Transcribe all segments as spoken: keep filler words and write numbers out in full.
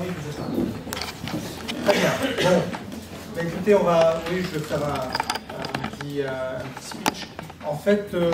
oui, c'est ça. Très bien. Bon. Bah, écoutez, on va. Oui, je vais faire un, un, petit, un petit speech. En fait, euh,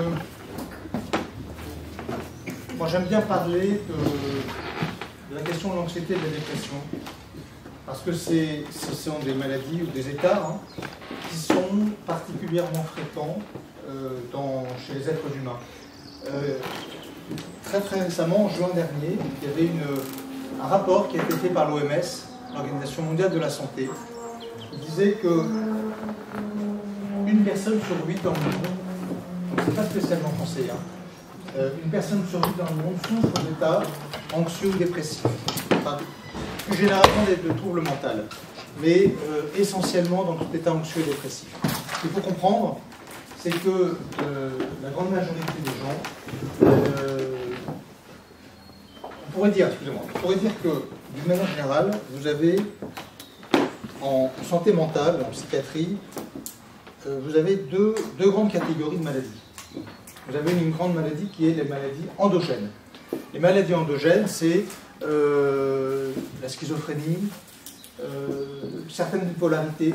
moi j'aime bien parler de, de la question de l'anxiété et de la dépression. Parce que c'est, ce sont des maladies ou des états hein, qui sont particulièrement fréquents euh, dans, chez les êtres humains. Euh, très très récemment, en juin dernier, il y avait une, un rapport qui a été fait par l'O M S, l'Organisation mondiale de la santé, qui disait que une personne sur huit dans le monde, donc c'est pas spécialement français, hein, euh, une personne sur huit dans le monde souffre d'états anxieux ou dépressifs. Enfin, plus généralement de troubles mentaux, mais euh, essentiellement dans tout état anxieux et dépressif. Ce qu'il faut comprendre, c'est que euh, la grande majorité des gens, euh, on pourrait dire, excusez-moi, on pourrait dire que d'une manière générale, vous avez en santé mentale, en psychiatrie, euh, vous avez deux, deux grandes catégories de maladies. Vous avez une grande maladie qui est les maladies endogènes. Les maladies endogènes, c'est Euh, la schizophrénie, euh, certaines bipolarités.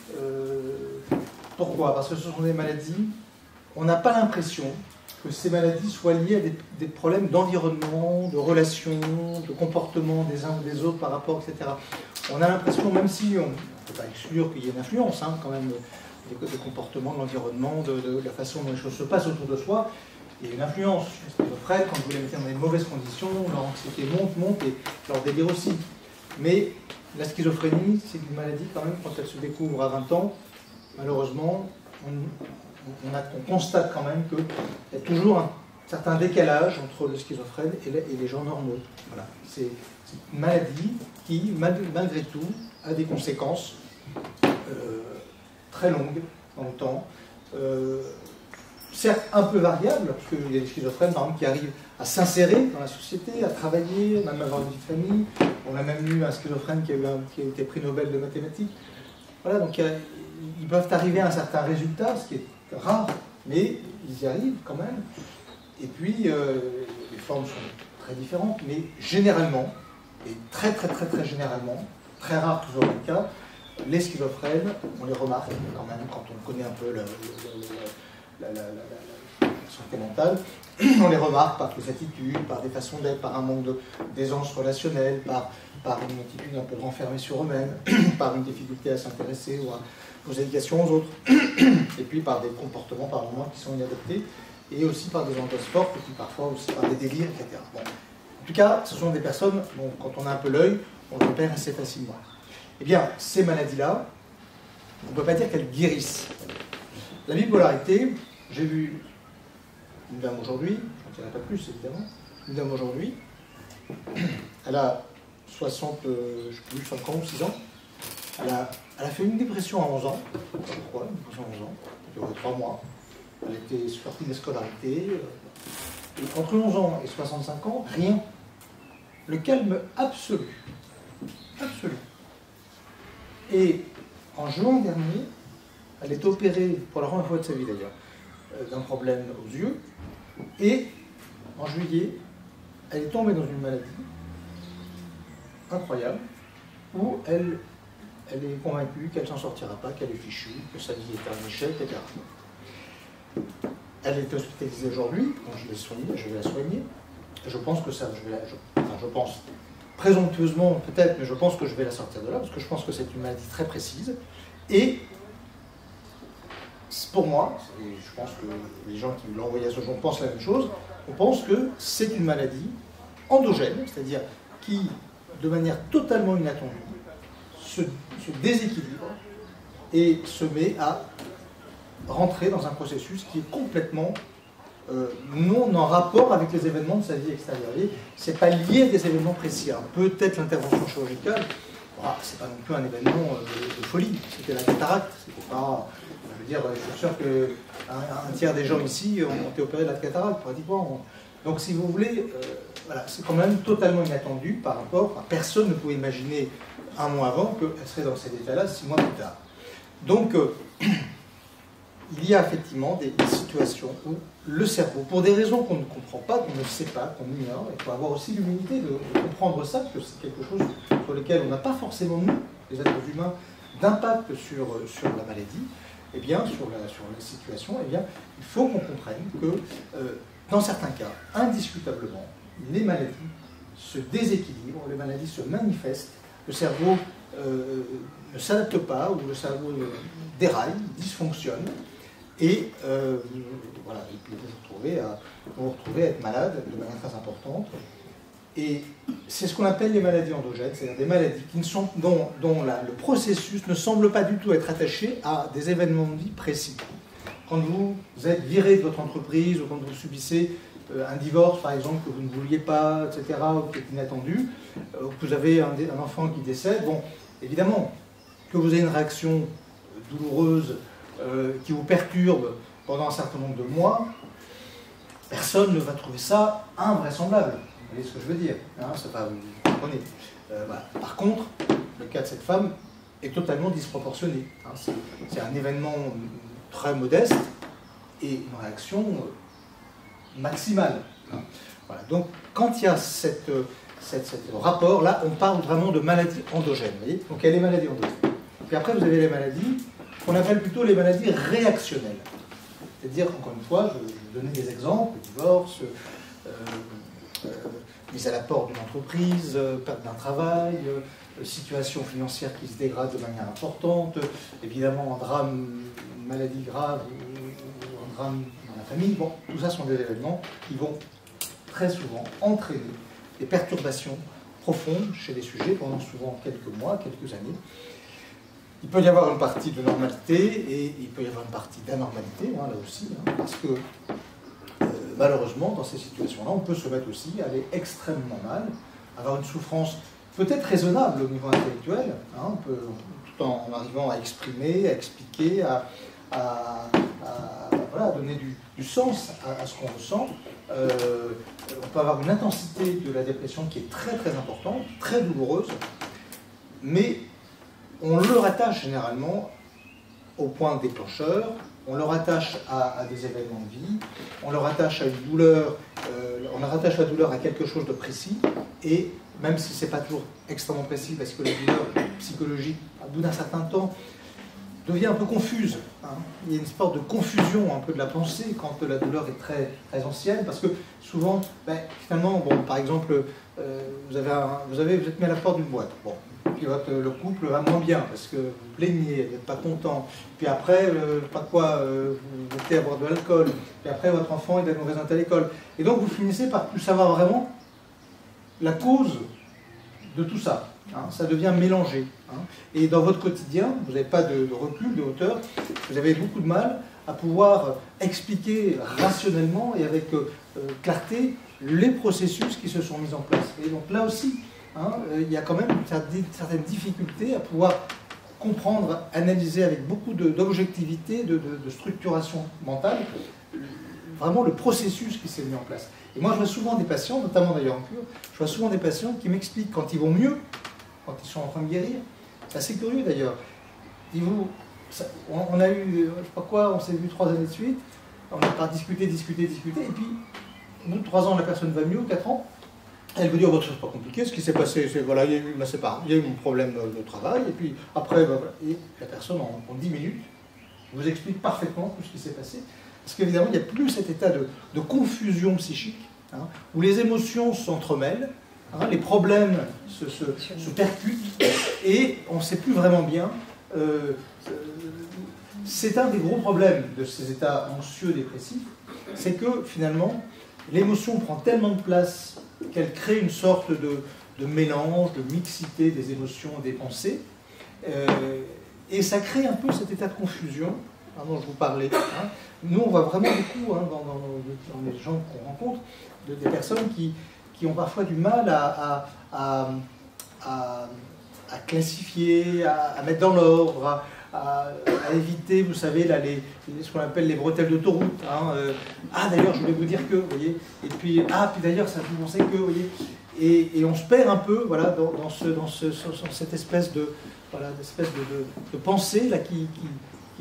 Euh, pourquoi? Parce que ce sont des maladies, on n'a pas l'impression que ces maladies soient liées à des, des problèmes d'environnement, de relations, de comportement des uns ou des autres par rapport, et cetera. On a l'impression, même si on ne peut pas exclure qu'il y ait une influence, hein, quand même, des, des comportements, de l'environnement, de, de, de la façon dont les choses se passent autour de soi, il y a une influence. Fred, quand vous les mettez dans des mauvaises conditions, leur anxiété monte, monte, et leur délire aussi. Mais la schizophrénie, c'est une maladie quand même, quand elle se découvre à vingt ans, malheureusement, on, on, a, on constate quand même qu'il y a toujours un certain décalage entre le schizophrène et les, et les gens normaux. Voilà. C'est une maladie qui, malgré tout, a des conséquences euh, très longues dans le temps. Euh, certes un peu variable, parce qu'il y a des schizophrènes par exemple qui arrivent à s'insérer dans la société, à travailler, même à avoir une vie de famille. On a même eu un schizophrène qui a, eu un, qui a été prix Nobel de mathématiques. Voilà, donc a, ils peuvent arriver à un certain résultat, ce qui est rare, mais ils y arrivent quand même. Et puis, euh, les formes sont très différentes, mais généralement, et très très très très généralement, très rare toujours le cas, les schizophrènes, on les remarque quand même quand on connaît un peu le, le, le, le La, la, la, la, la santé mentale, on les remarque par des attitudes, par des façons d'être, par un manque d'aisance relationnelle, par, par une attitude un peu renfermée sur eux-mêmes, par une difficulté à s'intéresser aux, aux éducations aux autres, et puis par des comportements par moments qui sont inadaptés, et aussi par des angoisses fortes, et puis parfois aussi par des délires, et cetera. Bon. En tout cas, ce sont des personnes, bon, quand on a un peu l'œil, on le repère assez facilement. Eh bien, ces maladies-là, on ne peut pas dire qu'elles guérissent. La bipolarité, j'ai vu une dame aujourd'hui, je n'en dirai pas plus évidemment, une dame aujourd'hui, elle a soixante, euh, je ne sais plus, cinq ans ou six ans, elle a, elle a fait une dépression à onze ans, je ne sais pas pourquoi, une dépression à onze ans, ça a duré trois mois, elle était sortie des scolarités, euh, et entre onze ans et soixante-cinq ans, rien. Le calme absolu, absolu. Et en juin dernier, elle est opérée, pour la première fois de sa vie d'ailleurs, d'un problème aux yeux. Et en juillet, elle est tombée dans une maladie incroyable, où elle, elle est convaincue qu'elle ne s'en sortira pas, qu'elle est fichue, que sa vie est un échec, et cetera. Elle est hospitalisée aujourd'hui, quand je vais, soigner, je vais la soigner. Je pense que ça, je vais la, je, enfin je pense, présomptueusement peut-être, mais je pense que je vais la sortir de là, parce que je pense que c'est une maladie très précise. Et pour moi, et je pense que les gens qui l'ont envoyé à ce jour pensent la même chose, on pense que c'est une maladie endogène, c'est-à-dire qui, de manière totalement inattendue, se, se déséquilibre et se met à rentrer dans un processus qui est complètement euh, non en rapport avec les événements de sa vie extérieure. Ce n'est pas lié à des événements précis. Peut-être l'intervention chirurgicale, bah, c'est pas non plus un événement de, de folie. C'était la cataracte, c'était pas... Je veux dire, je suis sûr qu'un un tiers des gens ici ont été opérés de la cataracte, pratiquement. Donc, si vous voulez, euh, voilà, c'est quand même totalement inattendu par rapport à personne ne pouvait imaginer un mois avant qu'elle serait dans cet état-là six mois plus tard. Donc, euh, il y a effectivement des, des situations où le cerveau, pour des raisons qu'on ne comprend pas, qu'on ne sait pas, qu'on ignore, il faut avoir aussi l'humilité de, de comprendre ça, parce que c'est quelque chose sur lequel on n'a pas forcément, nous, les êtres humains, d'impact sur, sur la maladie, et bien, sur la, sur la situation, et bien, il faut qu'on comprenne que, euh, dans certains cas, indiscutablement, les maladies se déséquilibrent, les maladies se manifestent, le cerveau euh, ne s'adapte pas, ou le cerveau euh, déraille, dysfonctionne, et euh, voilà, et puis vous vous retrouvez à, vous vous retrouvez à être malade de manière très importante. Et c'est ce qu'on appelle les maladies endogènes, c'est-à-dire des maladies qui ne sont, dont, dont la, le processus ne semble pas du tout être attaché à des événements de vie précis. Quand vous êtes viré de votre entreprise, ou quand vous subissez euh, un divorce, par exemple, que vous ne vouliez pas, et cetera, ou qui est inattendu, euh, ou que vous avez un, un enfant qui décède, bon, évidemment, que vous ayez une réaction douloureuse euh, qui vous perturbe pendant un certain nombre de mois, personne ne va trouver ça invraisemblable. Vous voyez ce que je veux dire, hein, c'est pas, vous comprenez. Euh, voilà. Par contre, le cas de cette femme est totalement disproportionné. Hein, c'est un événement très modeste et une réaction maximale. Hein. Voilà. Donc, quand il y a cette, cette, cette rapport, là, on parle vraiment de maladies endogènes. Vous voyez. Donc, il y a les maladies endogènes. Puis après, vous avez les maladies qu'on appelle plutôt les maladies réactionnelles. C'est-à-dire, encore une fois, je, je vais donner des exemples, divorce, euh, euh, mise à la porte d'une entreprise, euh, perte d'un travail, euh, situation financière qui se dégrade de manière importante, évidemment un drame, une maladie grave ou, ou un drame dans la famille. Bon, tout ça sont des événements qui vont très souvent entraîner des perturbations profondes chez les sujets pendant souvent quelques mois, quelques années. Il peut y avoir une partie de normalité et il peut y avoir une partie d'anormalité, hein, là aussi, hein, parce que euh, malheureusement, dans ces situations-là, on peut se mettre aussi à aller extrêmement mal, avoir une souffrance peut-être raisonnable au niveau intellectuel, hein, on peut, tout en, en arrivant à exprimer, à expliquer, à, à, à, voilà, à donner du, du sens à, à ce qu'on ressent. Euh, on peut avoir une intensité de la dépression qui est très très importante, très douloureuse, mais on le rattache généralement au point déclencheur, on le rattache à, à des événements de vie, on le rattache à une douleur, euh, on le rattache la douleur à quelque chose de précis, et même si ce n'est pas toujours extrêmement précis, parce que la douleur psychologique, au bout d'un certain temps, devient un peu confuse. Hein. Il y a une sorte de confusion un peu de la pensée quand la douleur est très, très ancienne, parce que souvent, ben, finalement, bon, par exemple, euh, vous, avez un, vous, avez, vous êtes mis à la porte d'une boîte. Bon. Puis votre, le couple va moins bien parce que vous plaignez, vous n'êtes pas content. Puis après, euh, pas quoi, euh, vous mettez à boire de l'alcool. Puis après, votre enfant est à mauvaise note à l'école. Et donc, vous finissez par plus savoir vraiment la cause de tout ça. Hein. Ça devient mélangé. Hein. Et dans votre quotidien, vous n'avez pas de, de recul, de hauteur. Vous avez beaucoup de mal à pouvoir expliquer rationnellement et avec euh, clarté les processus qui se sont mis en place. Et donc là aussi, Hein, euh, il y a quand même une certaine difficulté à pouvoir comprendre, analyser avec beaucoup d'objectivité, de, de, de, de structuration mentale, vraiment le processus qui s'est mis en place. Et moi, je vois souvent des patients, notamment d'ailleurs en cure, je vois souvent des patients qui m'expliquent quand ils vont mieux, quand ils sont en train de guérir. C'est assez curieux d'ailleurs. On, on a eu, je sais pas quoi, on s'est vu trois années de suite, on a pas discuté, discuté, discuté, et puis au bout de trois ans, la personne va mieux, quatre ans. Elle vous dit, oh, bah, c'est pas compliqué, ce qui s'est passé, c'est voilà, il y a eu, bah, c'est pas, il y a eu un problème de travail, et puis après, bah, voilà. Et la personne, en, en dix minutes, vous explique parfaitement tout ce qui s'est passé. Parce qu'évidemment, il n'y a plus cet état de, de confusion psychique, hein, où les émotions s'entremêlent, hein, les problèmes se, se, se percutent, et on ne sait plus vraiment bien. Euh, c'est un des gros problèmes de ces états anxieux dépressifs, c'est que finalement, l'émotion prend tellement de place qu'elle crée une sorte de, de mélange, de mixité des émotions et des pensées. Euh, et ça crée un peu cet état de confusion hein, dont je vous parlais. Hein. Nous, on voit vraiment beaucoup hein, dans, dans, dans les gens qu'on rencontre, de, des personnes qui, qui ont parfois du mal à, à, à, à, à classifier, à, à mettre dans l'ordre, à, À, à éviter, vous savez, là, les, ce qu'on appelle les bretelles d'autoroute. Hein, euh, ah, d'ailleurs, je voulais vous dire que, vous voyez, et puis, ah, puis d'ailleurs, ça vous pensez que, vous voyez, et, et on se perd un peu, voilà, dans, dans, ce, dans, ce, dans cette espèce de, voilà, d'espèce de, de, de pensée, là, qui, qui,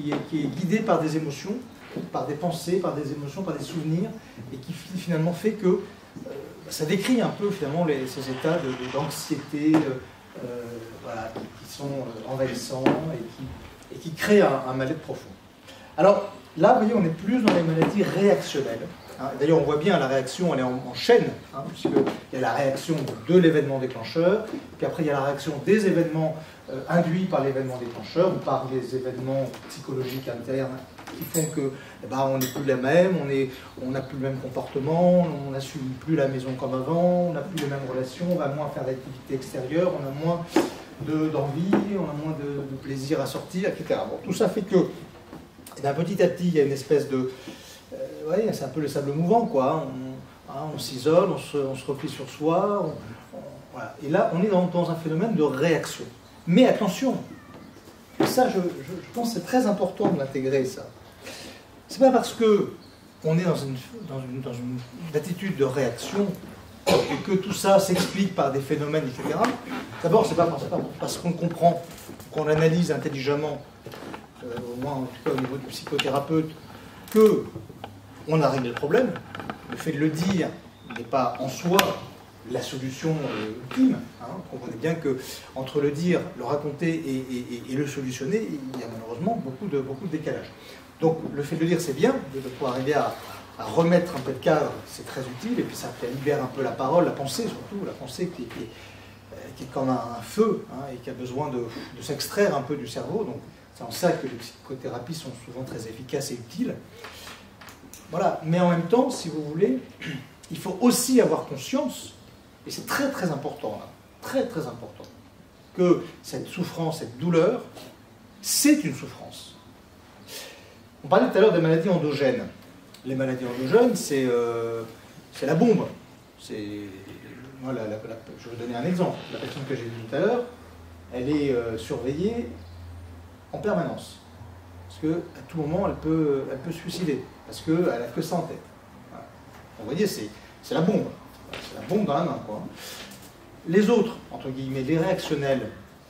qui est, qui est guidé par des émotions, par des pensées, par des émotions, par des souvenirs, et qui finalement fait que euh, ça décrit un peu finalement les, ces états d'anxiété euh, voilà, qui, qui sont euh, envahissants et qui, et qui créent un, un mal-être profond. Alors là, vous voyez, on est plus dans les maladies réactionnelles. Hein. D'ailleurs, on voit bien la réaction, elle est en, en chaîne, hein, puisqu'il y a la réaction de l'événement déclencheur, puis après il y a la réaction des événements euh, induits par l'événement déclencheur, ou par des événements psychologiques internes qui font que eh ben, on n'est plus la même, on n'a plus le même comportement, on n'assume plus la maison comme avant, on n'a plus les mêmes relations, on va moins faire d'activités extérieures, on a moins d'envie, on a moins de, de plaisir à sortir, et cetera. Bon, tout ça fait que eh ben, petit à petit, il y a une espèce de... Euh, ouais, c'est un peu le sable mouvant, quoi. On, hein, on s'isole, on se, on se replie sur soi, on, on, voilà. Et là, on est dans, dans un phénomène de réaction. Mais attention, et ça, je, je, je pense que c'est très important de l'intégrer, ça. C'est pas parce que on est dans une, dans une, dans une attitude de réaction et que tout ça s'explique par des phénomènes, et cetera. D'abord, c'est pas parce qu'on comprend, qu'on analyse intelligemment, euh, au moins en tout cas au niveau du psychothérapeute, que on a réglé le problème. Le fait de le dire n'est pas en soi la solution euh, ultime. Hein. On comprenez bien que entre le dire, le raconter et, et, et le solutionner, il y a malheureusement beaucoup de, beaucoup de décalage. Donc le fait de le dire, c'est bien, de pouvoir arriver à, à remettre un peu de cadre, c'est très utile, et puis ça libère un peu la parole, la pensée surtout, la pensée qui, qui, qui est comme un feu, hein, et qui a besoin de, de s'extraire un peu du cerveau. Donc c'est en ça que les psychothérapies sont souvent très efficaces et utiles. Voilà. Mais en même temps, si vous voulez, il faut aussi avoir conscience, et c'est très très important, là, très très important, que cette souffrance, cette douleur, c'est une souffrance. On parlait tout à l'heure des maladies endogènes. Les maladies endogènes, c'est euh, la bombe. Voilà, la, la, je vais vous donner un exemple. La personne que j'ai vue tout à l'heure, elle est euh, surveillée en permanence. Parce qu'à tout moment, elle peut, elle peut se suicider. Parce qu'elle n'a que ça en tête. Voilà. Vous voyez, c'est la bombe. C'est la bombe dans la main, quoi. Les autres, entre guillemets, les réactionnels,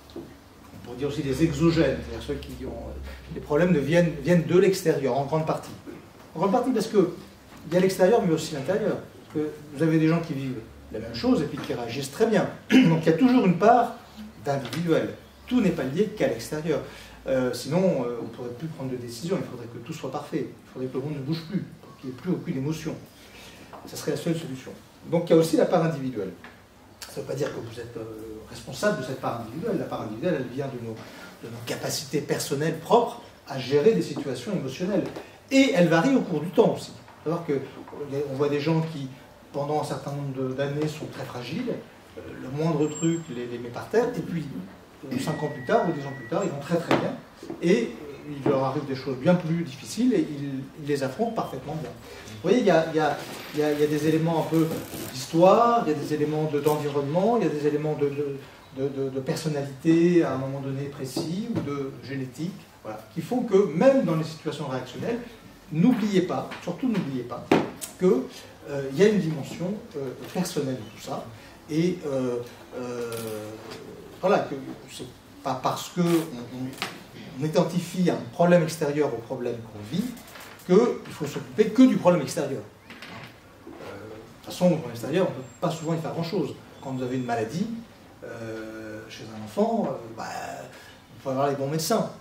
on pourrait dire aussi des exogènes, c'est-à-dire ceux qui ont... Les problèmes viennent, viennent de l'extérieur, en grande partie. En grande partie parce qu'il y a l'extérieur, mais aussi l'intérieur. Parce que vous avez des gens qui vivent la même chose et puis qui réagissent très bien. Donc il y a toujours une part d'individuel. Tout n'est pas lié qu'à l'extérieur. Euh, sinon, euh, on ne pourrait plus prendre de décision. Il faudrait que tout soit parfait. Il faudrait que le monde ne bouge plus, qu'il n'y ait plus aucune émotion. Ça serait la seule solution. Donc il y a aussi la part individuelle. Ça ne veut pas dire que vous êtes euh, responsable de cette part individuelle. La part individuelle, elle vient de nos, de nos capacités personnelles propres à gérer des situations émotionnelles. Et elle varie au cours du temps aussi. C'est-à-dire qu'on voit des gens qui, pendant un certain nombre d'années, sont très fragiles. Euh, le moindre truc les, les met par terre. Et puis, cinq ans plus tard ou dix ans plus tard, ils vont très très bien. Et il leur arrive des choses bien plus difficiles et ils, ils les affrontent parfaitement bien. Vous voyez, il y a, il y a, il y a, il y a des éléments un peu d'histoire, il y a des éléments d'environnement, de, il y a des éléments de, de, de, de, de personnalité à un moment donné précis ou de génétique, voilà, qui font que même dans les situations réactionnelles, n'oubliez pas, surtout n'oubliez pas, qu'il euh, y a une dimension euh, personnelle de tout ça. Et euh, euh, voilà, que c'est pas parce qu'on on, on identifie un problème extérieur au problème qu'on vit qu'il faut s'occuper que du problème extérieur. Euh, de toute façon, le problème extérieur, on ne peut pas souvent y faire grand-chose. Quand vous avez une maladie, euh, chez un enfant, euh, bah, il faut avoir les bons médecins.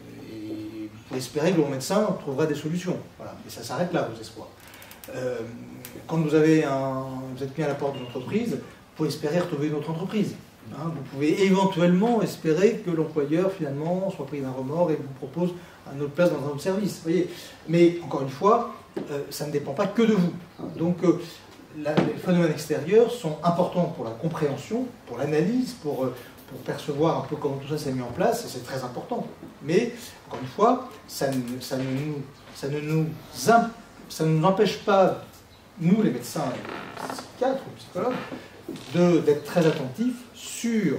Et vous pouvez espérer que le bon médecin trouvera des solutions. Voilà. Et ça s'arrête là, vos espoirs. Euh, quand vous, avez un, vous êtes mis à la porte d'une entreprise, vous pouvez espérer retrouver une autre entreprise. Hein, vous pouvez éventuellement espérer que l'employeur, finalement, soit pris d'un remords et vous propose une autre place dans un autre service. Vous voyez. Mais, encore une fois, euh, ça ne dépend pas que de vous. Hein. Donc, euh, la, les phénomènes extérieurs sont importants pour la compréhension, pour l'analyse, pour, euh, pour percevoir un peu comment tout ça s'est mis en place, et c'est très important. Mais, encore une fois, ça ne, ça ne, nous, ça ne, nous, ça ne nous empêche pas, nous, les médecins, les psychiatres, les psychologues, d'être très attentifs sur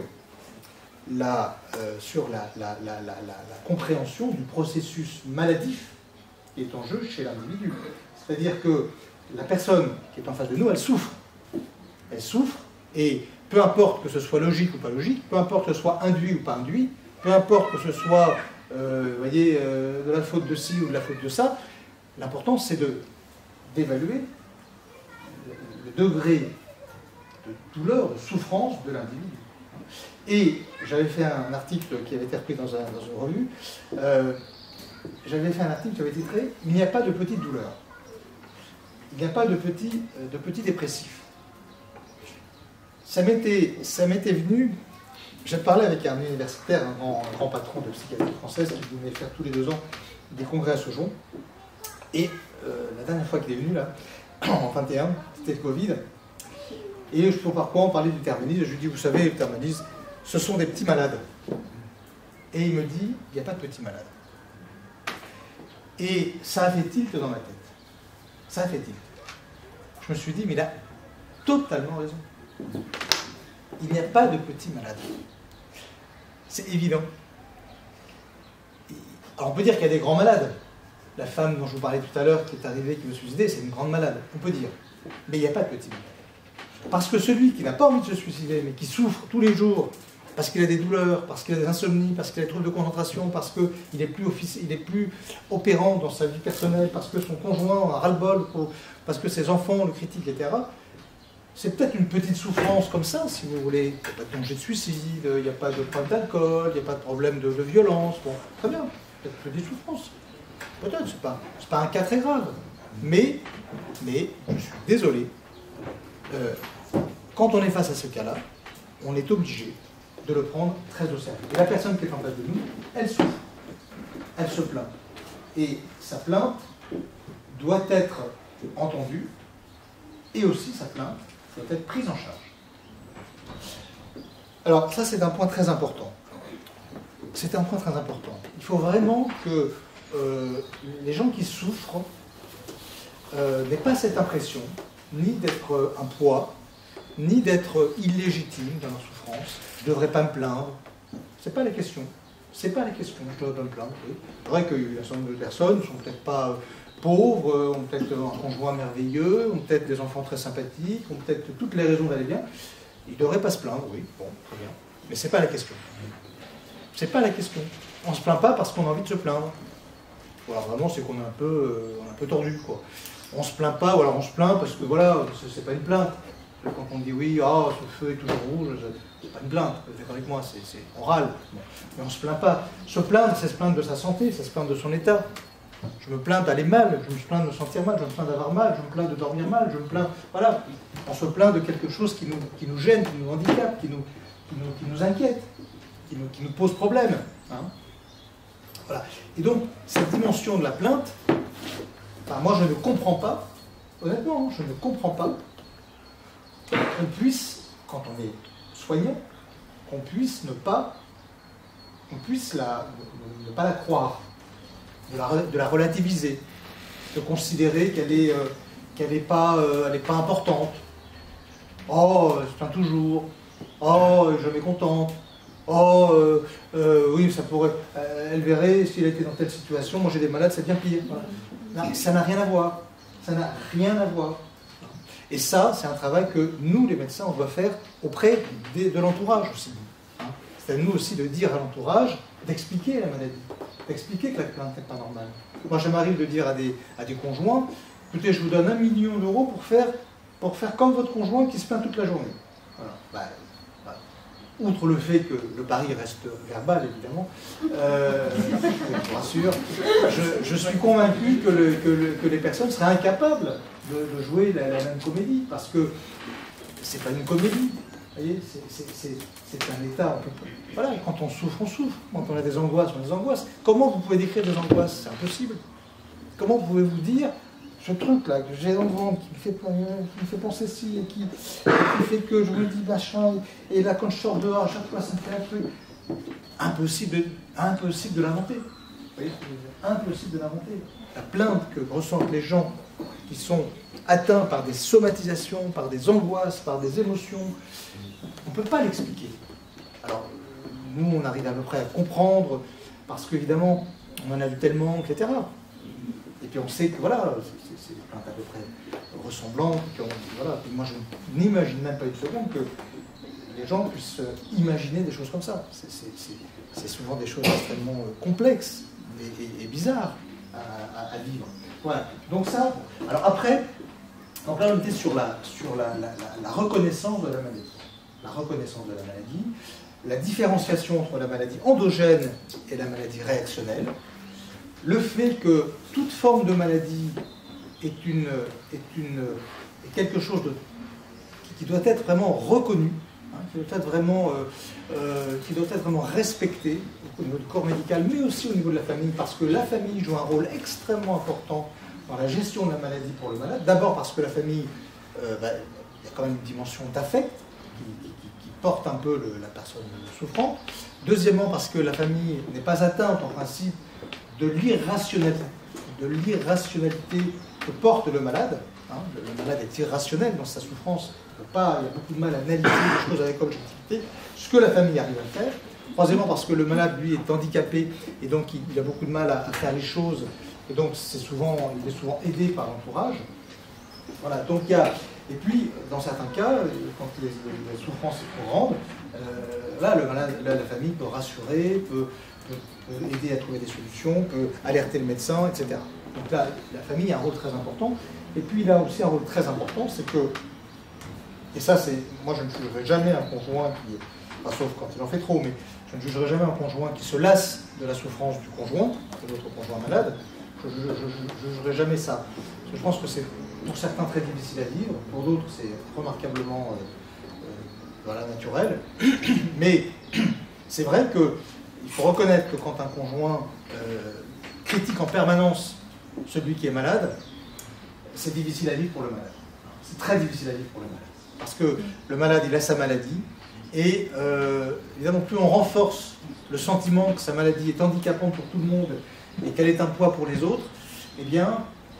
la, euh, sur la, la, la, la, la, la compréhension du processus maladif qui est en jeu chez l'individu. C'est-à-dire que la personne qui est en face de nous, elle souffre. Elle souffre, et peu importe que ce soit logique ou pas logique, peu importe que ce soit induit ou pas induit, peu importe que ce soit euh, vous voyez, euh, de la faute de ci ou de la faute de ça. L'important, c'est d'évaluer le, le degré de douleur, de souffrance de l'individu. Et j'avais fait un article qui avait été repris dans, un, dans une revue. Euh, j'avais fait un article qui avait titré « Il n'y a pas de petite douleur. Il n'y a pas de petit, de petit dépressif. » Ça m'était venu, j'ai parlé avec un universitaire, un grand, un grand patron de psychiatrie française qui venait faire tous les deux ans des congrès à Sojon. Et euh, la dernière fois qu'il est venu, là, en vingt et un, c'était le Covid. Et je pour par quoi on parlait du terminalisme. Je lui dis, vous savez, le terminalisme, ce sont des petits malades. Et il me dit, il n'y a pas de petits malades. Et ça a fait tilt dans ma tête. Ça a fait tilt. Je me suis dit, mais il a totalement raison. Il n'y a pas de petits malades. C'est évident. Alors on peut dire qu'il y a des grands malades. La femme dont je vous parlais tout à l'heure, qui est arrivée, qui veut se suicider, c'est une grande malade. On peut dire. Mais il n'y a pas de petits malades. Parce que celui qui n'a pas envie de se suicider, mais qui souffre tous les jours, parce qu'il a des douleurs, parce qu'il a des insomnies, parce qu'il a des troubles de concentration, parce qu'il est plus offici- il est plus opérant dans sa vie personnelle, parce que son conjoint a ras-le-bol, parce que ses enfants le critiquent, et cetera. C'est peut-être une petite souffrance comme ça, si vous voulez. Il n'y a pas de danger de suicide, il n'y a pas de problème d'alcool, il n'y a pas de problème de, de violence. Bon, très bien, peut-être une petite souffrance. Peut-être, c'est pas, c'est pas un cas très grave. Mais, mais, je suis désolé, euh, quand on est face à ce cas-là, on est obligé de le prendre très au sérieux. Et la personne qui est en face de nous, elle souffre, elle se plaint. Et sa plainte doit être entendue, et aussi sa plainte doit être prise en charge. Alors ça, c'est un point très important. C'est un point très important. Il faut vraiment que euh, les gens qui souffrent euh, n'aient pas cette impression, ni d'être un poids, ni d'être illégitime dans leur souffrance. Je ne devrais pas me plaindre. C'est pas la question. C'est pas la question. Je ne devrais pas me plaindre. Oui. C'est vrai qu'il y a un certain nombre de personnes qui ne sont peut-être pas pauvres, ont peut-être un conjoint merveilleux, ont peut-être des enfants très sympathiques, ont peut-être toutes les raisons d'aller bien. Ils ne devraient pas se plaindre, oui. Bon, très bien. Mais c'est pas la question. C'est pas la question. On ne se plaint pas parce qu'on a envie de se plaindre. Ou alors vraiment, c'est qu'on est un peu, euh, on est un peu tordu, quoi. On ne se plaint pas, ou alors on se plaint parce que voilà, c'est pas une plainte. Quand on dit oui, ah, ce feu est toujours rouge, c'est pas une plainte, vous êtes d'accord avec moi, c'est on râle. Mais on ne se plaint pas. Se plaindre, c'est se plaindre de sa santé, c'est se plaindre de son état. Je me plains d'aller mal, je me plains de me sentir mal, je me plains d'avoir mal, je me plains de dormir mal, je me plains. Voilà. On se plaint de quelque chose qui nous, qui nous gêne, qui nous handicape, qui nous, qui nous, qui nous inquiète, qui nous, qui nous pose problème. Hein. Voilà. Et donc, cette dimension de la plainte, enfin, moi je ne comprends pas, honnêtement, je ne comprends pas qu'on puisse, quand on est soignant, qu'on puisse ne pas, qu'on puisse la, ne, ne pas la croire, de la, de la relativiser, de considérer qu'elle est, euh, qu'elle n'est pas, euh, elle est pas importante. Oh, je plains toujours. Oh, je me mécontente. Oh, euh, euh, oui, ça pourrait. Euh, elle verrait si elle était dans telle situation. Moi, j'ai des malades, c'est bien pire. Voilà. Non, ça n'a rien à voir. Ça n'a rien à voir. Et ça, c'est un travail que nous, les médecins, on doit faire auprès de, de l'entourage aussi. Hein. C'est à nous aussi de dire à l'entourage, d'expliquer la maladie, d'expliquer que la plainte n'est pas normale. Moi, je m'arrive de dire à des, à des conjoints, écoutez, je vous donne un million d'euros pour faire, pour faire comme votre conjoint qui se plaint toute la journée. Voilà. Bah, bah, outre le fait que le pari reste verbal, évidemment, euh, je vous rassure, je, je suis convaincu que, le, que, le, que les personnes seraient incapables de, de jouer la, la même comédie, parce que c'est pas une comédie. Vous voyez, c'est un état. On peut, voilà, quand on souffre, on souffre. Quand on a des angoisses, on a des angoisses. Comment vous pouvez décrire des angoisses? C'est impossible. Comment pouvez-vous dire ce truc-là que j'ai dans le ventre, qui me fait, qui me fait penser ci, et qui, qui fait que je me dis machin, et là quand je sors dehors, à chaque fois ça me fait un truc. Impossible, impossible de l'inventer. Vous voyez ce que je veux dire? Impossible de l'inventer. La plainte que ressentent les gens qui sont atteints par des somatisations, par des angoisses, par des émotions, on ne peut pas l'expliquer. Alors, nous, on arrive à peu près à comprendre, parce qu'évidemment, on en a vu tellement, et cetera. Et puis on sait que, voilà, c'est des plaintes à peu près ressemblantes. On, voilà. Et moi, je n'imagine même pas une seconde que les gens puissent imaginer des choses comme ça. C'est c'est souvent des choses extrêmement euh, complexes et, et, et bizarres à, à, à vivre. Voilà, donc ça, alors après, après on était sur, la, sur la, la, la, la reconnaissance de la maladie. La reconnaissance de la maladie, la différenciation entre la maladie endogène et la maladie réactionnelle, le fait que toute forme de maladie est, une, est, une, est quelque chose de, qui doit être vraiment reconnu, hein, qui doit être vraiment, euh, euh, qui doit être vraiment respecté au niveau du corps médical, mais aussi au niveau de la famille, parce que la famille joue un rôle extrêmement important dans la gestion de la maladie pour le malade. D'abord parce que la famille, euh, bah, il y a quand même une dimension d'affect qui, qui, qui porte un peu le, la personne souffrante. Deuxièmement parce que la famille n'est pas atteinte en principe de l'irrationalité, de l'irrationalité que porte le malade. Hein, le, le malade est irrationnel dans sa souffrance, il, pas, il y a beaucoup de mal à analyser les choses avec objectivité, ce que la famille arrive à faire. Troisièmement parce que le malade, lui, est handicapé et donc il, il a beaucoup de mal à, à faire les choses, et donc c'est souvent, il est souvent aidé par l'entourage. Voilà, donc il y a... Et puis, dans certains cas, quand les, les souffrances sont grandes, euh, là, le malade, là, la famille peut rassurer, peut, peut, peut aider à trouver des solutions, peut alerter le médecin, et cetera. Donc là, la famille a un rôle très important. Et puis, il a aussi un rôle très important, c'est que, et ça, c'est, moi, je ne jugerai jamais un conjoint qui, enfin, sauf quand il en fait trop, mais je ne jugerai jamais un conjoint qui se lasse de la souffrance du conjoint, de l'autre conjoint malade. Je ne jugerai jamais ça. Parce que je pense que c'est pour certains très difficile à vivre, pour d'autres c'est remarquablement euh, euh, voilà, naturel. Mais c'est vrai qu'il faut reconnaître que quand un conjoint euh, critique en permanence celui qui est malade, c'est difficile à vivre pour le malade. C'est très difficile à vivre pour le malade. Parce que le malade, il a sa maladie, et euh, évidemment, plus on renforce le sentiment que sa maladie est handicapante pour tout le monde et qu'elle est un poids pour les autres, eh bien,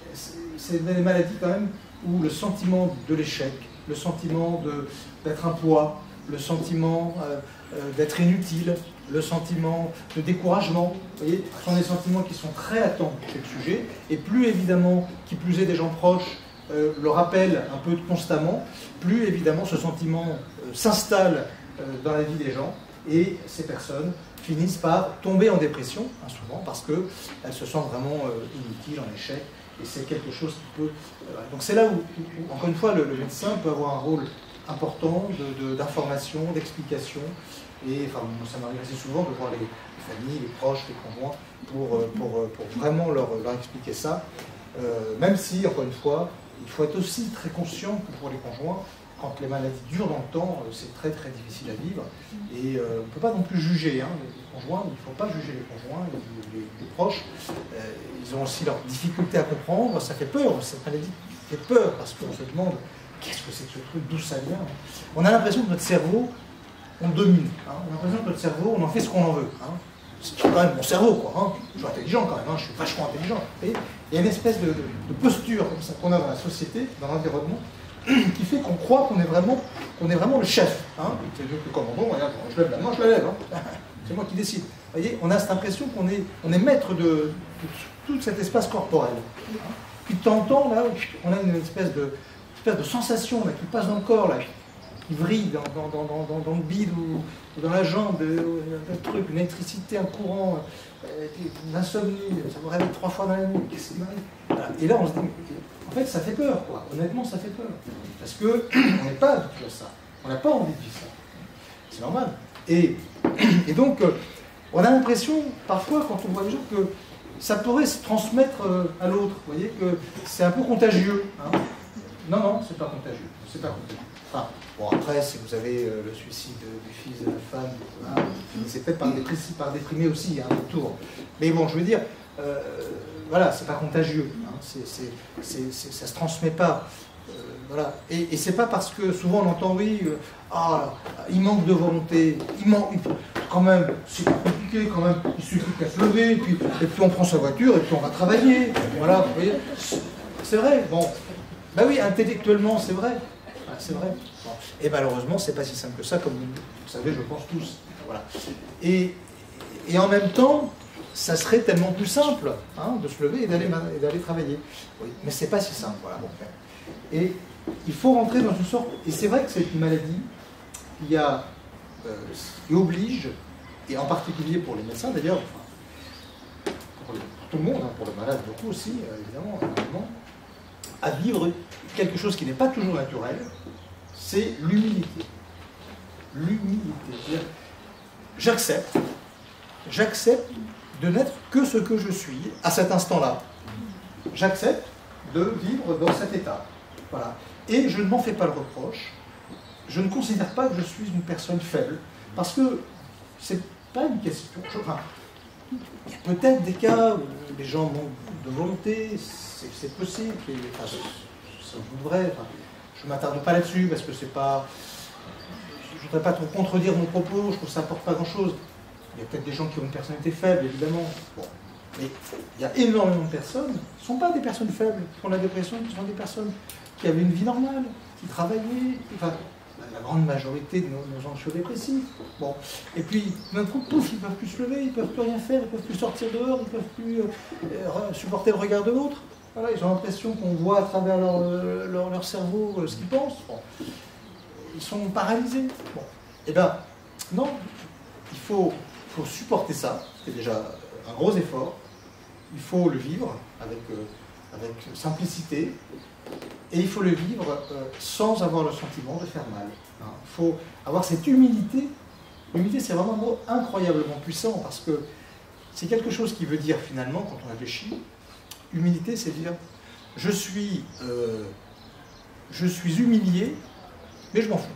c'est des maladies quand même où le sentiment de l'échec, le sentiment d'être un poids, le sentiment euh, euh, d'être inutile, le sentiment de découragement, vous voyez, sont des sentiments qui sont très latents chez le sujet, et plus évidemment, qui plus est des gens proches, euh, le rappellent un peu constamment, plus évidemment ce sentiment euh, s'installe euh, dans la vie des gens, et ces personnes finissent par tomber en dépression, hein, souvent, parce qu'elles se sentent vraiment euh, inutiles, en échec, et c'est quelque chose qui peut... Euh, donc c'est là où, où, encore une fois, le, le médecin peut avoir un rôle important d'information, de, de, d'explication, et enfin, ça m'arrive assez souvent de voir les, les familles, les proches, les conjoints, pour, pour, pour vraiment leur, leur expliquer ça, euh, même si, encore une fois, il faut être aussi très conscient que pour les conjoints, quand les maladies durent dans le temps, c'est très très difficile à vivre, et euh, on ne peut pas non plus juger hein, les conjoints, il ne faut pas juger les conjoints, les, les, les proches, euh, ils ont aussi leurs difficultés à comprendre, ça fait peur, cette maladie fait peur, parce qu'on se demande, qu'est-ce que c'est que ce truc, d'où ça vient? On a l'impression que notre cerveau, on domine, hein, on a l'impression que notre cerveau, on en fait ce qu'on en veut. Hein. C'est quand même mon cerveau, quoi. Hein. Je suis intelligent quand même, hein, je suis vachement intelligent. Et il y a une espèce de, de, de posture comme ça qu'on a dans la société, dans l'environnement, qui fait qu'on croit qu'on est vraiment, qu'on est vraiment le chef. Hein. C'est Dieu que commandons, regarde, je lève la main, je la lève. Hein. C'est moi qui décide. Vous voyez, on a cette impression qu'on est, on est maître de, de tout cet espace corporel. Hein. Puis de temps en temps, là, on a une espèce de, espèce de sensation là, qui passe dans le corps, là, qui vrille dans, dans, dans, dans, dans le bide ou, ou dans la jambe, un truc, une électricité, un courant, euh, une insomnie, ça vous réveille trois fois dans la nuit. Voilà. Et là, on se dit, en fait, ça fait peur, quoi. Honnêtement, ça fait peur. Parce qu'on n'est pas habitué à ça. On n'a pas envie de vivre ça. C'est normal. Et, et donc, euh, on a l'impression, parfois, quand on voit des gens, que ça pourrait se transmettre euh, à l'autre. Vous voyez, que c'est un peu contagieux. Hein. Non, non, c'est pas contagieux. C'est pas contagieux. Enfin, bon, après, si vous avez euh, le suicide du fils de la femme, hein, c'est peut-être par, par déprimer aussi, hein, autour. Mais bon, je veux dire, euh, voilà, c'est pas contagieux. Hein, c'est, c'est, c'est, c'est, ça se transmet pas. Euh, voilà. Et, et c'est pas parce que souvent on entend, oui, euh, ah, il manque de volonté, il manque, il, quand même, c'est pas compliqué, quand même, il suffit qu'à se lever, et puis, et puis on prend sa voiture, et puis on va travailler. Voilà, vous voyez, c'est vrai, bon. Ben oui, intellectuellement, c'est vrai. C'est vrai. Bon. Et malheureusement, c'est pas si simple que ça, comme vous, vous savez, je pense tous. Voilà. Et, et en même temps, ça serait tellement plus simple hein, de se lever et d'aller travailler. Oui. Mais c'est pas si simple. Voilà. Et il faut rentrer dans une sorte... Et c'est vrai que c'est une maladie qui, a, euh, qui oblige et en particulier pour les médecins d'ailleurs, enfin, pour, pour tout le monde, hein, pour le malade beaucoup aussi, euh, évidemment, évidemment, à vivre quelque chose qui n'est pas toujours naturel, c'est l'humilité. L'humilité. J'accepte, j'accepte de n'être que ce que je suis à cet instant-là. J'accepte de vivre dans cet état. Voilà. Et je ne m'en fais pas le reproche. Je ne considère pas que je suis une personne faible, parce que c'est pas une question. Enfin, il y a peut-être des cas où les gens manquent de volonté, c'est possible. Et, enfin, ça je voudrais. Enfin, je ne m'attarde pas là-dessus parce que c'est pas. Je ne voudrais pas trop contredire mon propos. Je trouve que ça n'apporte pas grand-chose. Il y a peut-être des gens qui ont une personnalité faible, évidemment. Bon. Mais il y a énormément de personnes qui ne sont pas des personnes faibles, qui font la dépression, qui sont des personnes qui avaient une vie normale, qui travaillaient. Enfin, la grande majorité de nos, nos anxio-dépressifs. Bon. Et puis, d'un coup, pouf, ils ne peuvent plus se lever, ils ne peuvent plus rien faire, ils ne peuvent plus sortir dehors, ils ne peuvent plus euh, supporter le regard de l'autre. Voilà, ils ont l'impression qu'on voit à travers leur, leur, leur cerveau euh, ce qu'ils pensent. Bon. Ils sont paralysés. Bon. Eh bien, non, il faut, faut supporter ça, c'est déjà un gros effort. Il faut le vivre avec, euh, avec simplicité. Et il faut le vivre euh, sans avoir le sentiment de faire mal. Hein. Il faut avoir cette humilité. L'humilité, c'est vraiment un mot incroyablement puissant parce que c'est quelque chose qui veut dire finalement, quand on réfléchit, humilité, c'est dire je suis, euh, je suis humilié, mais je m'en fous.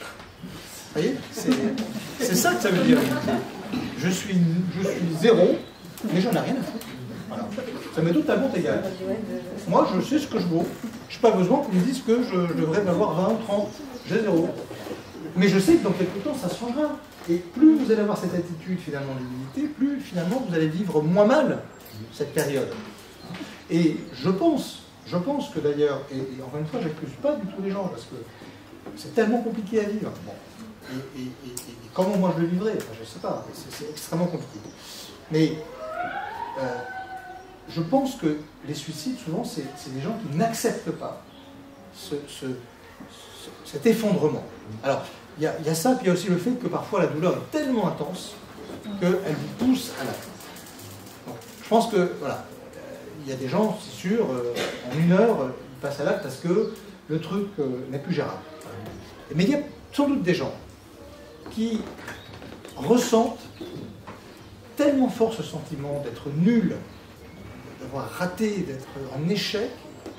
Vous voyez, c'est ça que ça veut dire. Je suis, je suis zéro, mais j'en ai rien à foutre. Voilà. Ça m'est totalement égal. Moi, je sais ce que je vaux. Je n'ai pas besoin qu'on me dise que je, je devrais avoir vingt ou trente. J'ai zéro. Mais je sais que dans quelques temps, ça se changera. Et plus vous allez avoir cette attitude finalement d'humilité, plus finalement vous allez vivre moins mal cette période. Et je pense, je pense que d'ailleurs, et, et encore une fois, je n'accuse pas du tout les gens, parce que c'est tellement compliqué à vivre. Bon. Et, et, et, et comment moi je le vivrais, enfin, je ne sais pas, c'est extrêmement compliqué. Mais euh, je pense que les suicides, souvent, c'est des gens qui n'acceptent pas ce, ce, ce, cet effondrement. Alors, il y, y a ça, puis il y a aussi le fait que parfois la douleur est tellement intense qu'elle vous pousse à l'acte. Je pense que, voilà, il y a des gens, c'est sûr, euh, en une heure, ils passent à l'acte parce que le truc euh, n'est plus gérable. Mais il y a sans doute des gens qui ressentent tellement fort ce sentiment d'être nul, d'avoir raté, d'être en échec,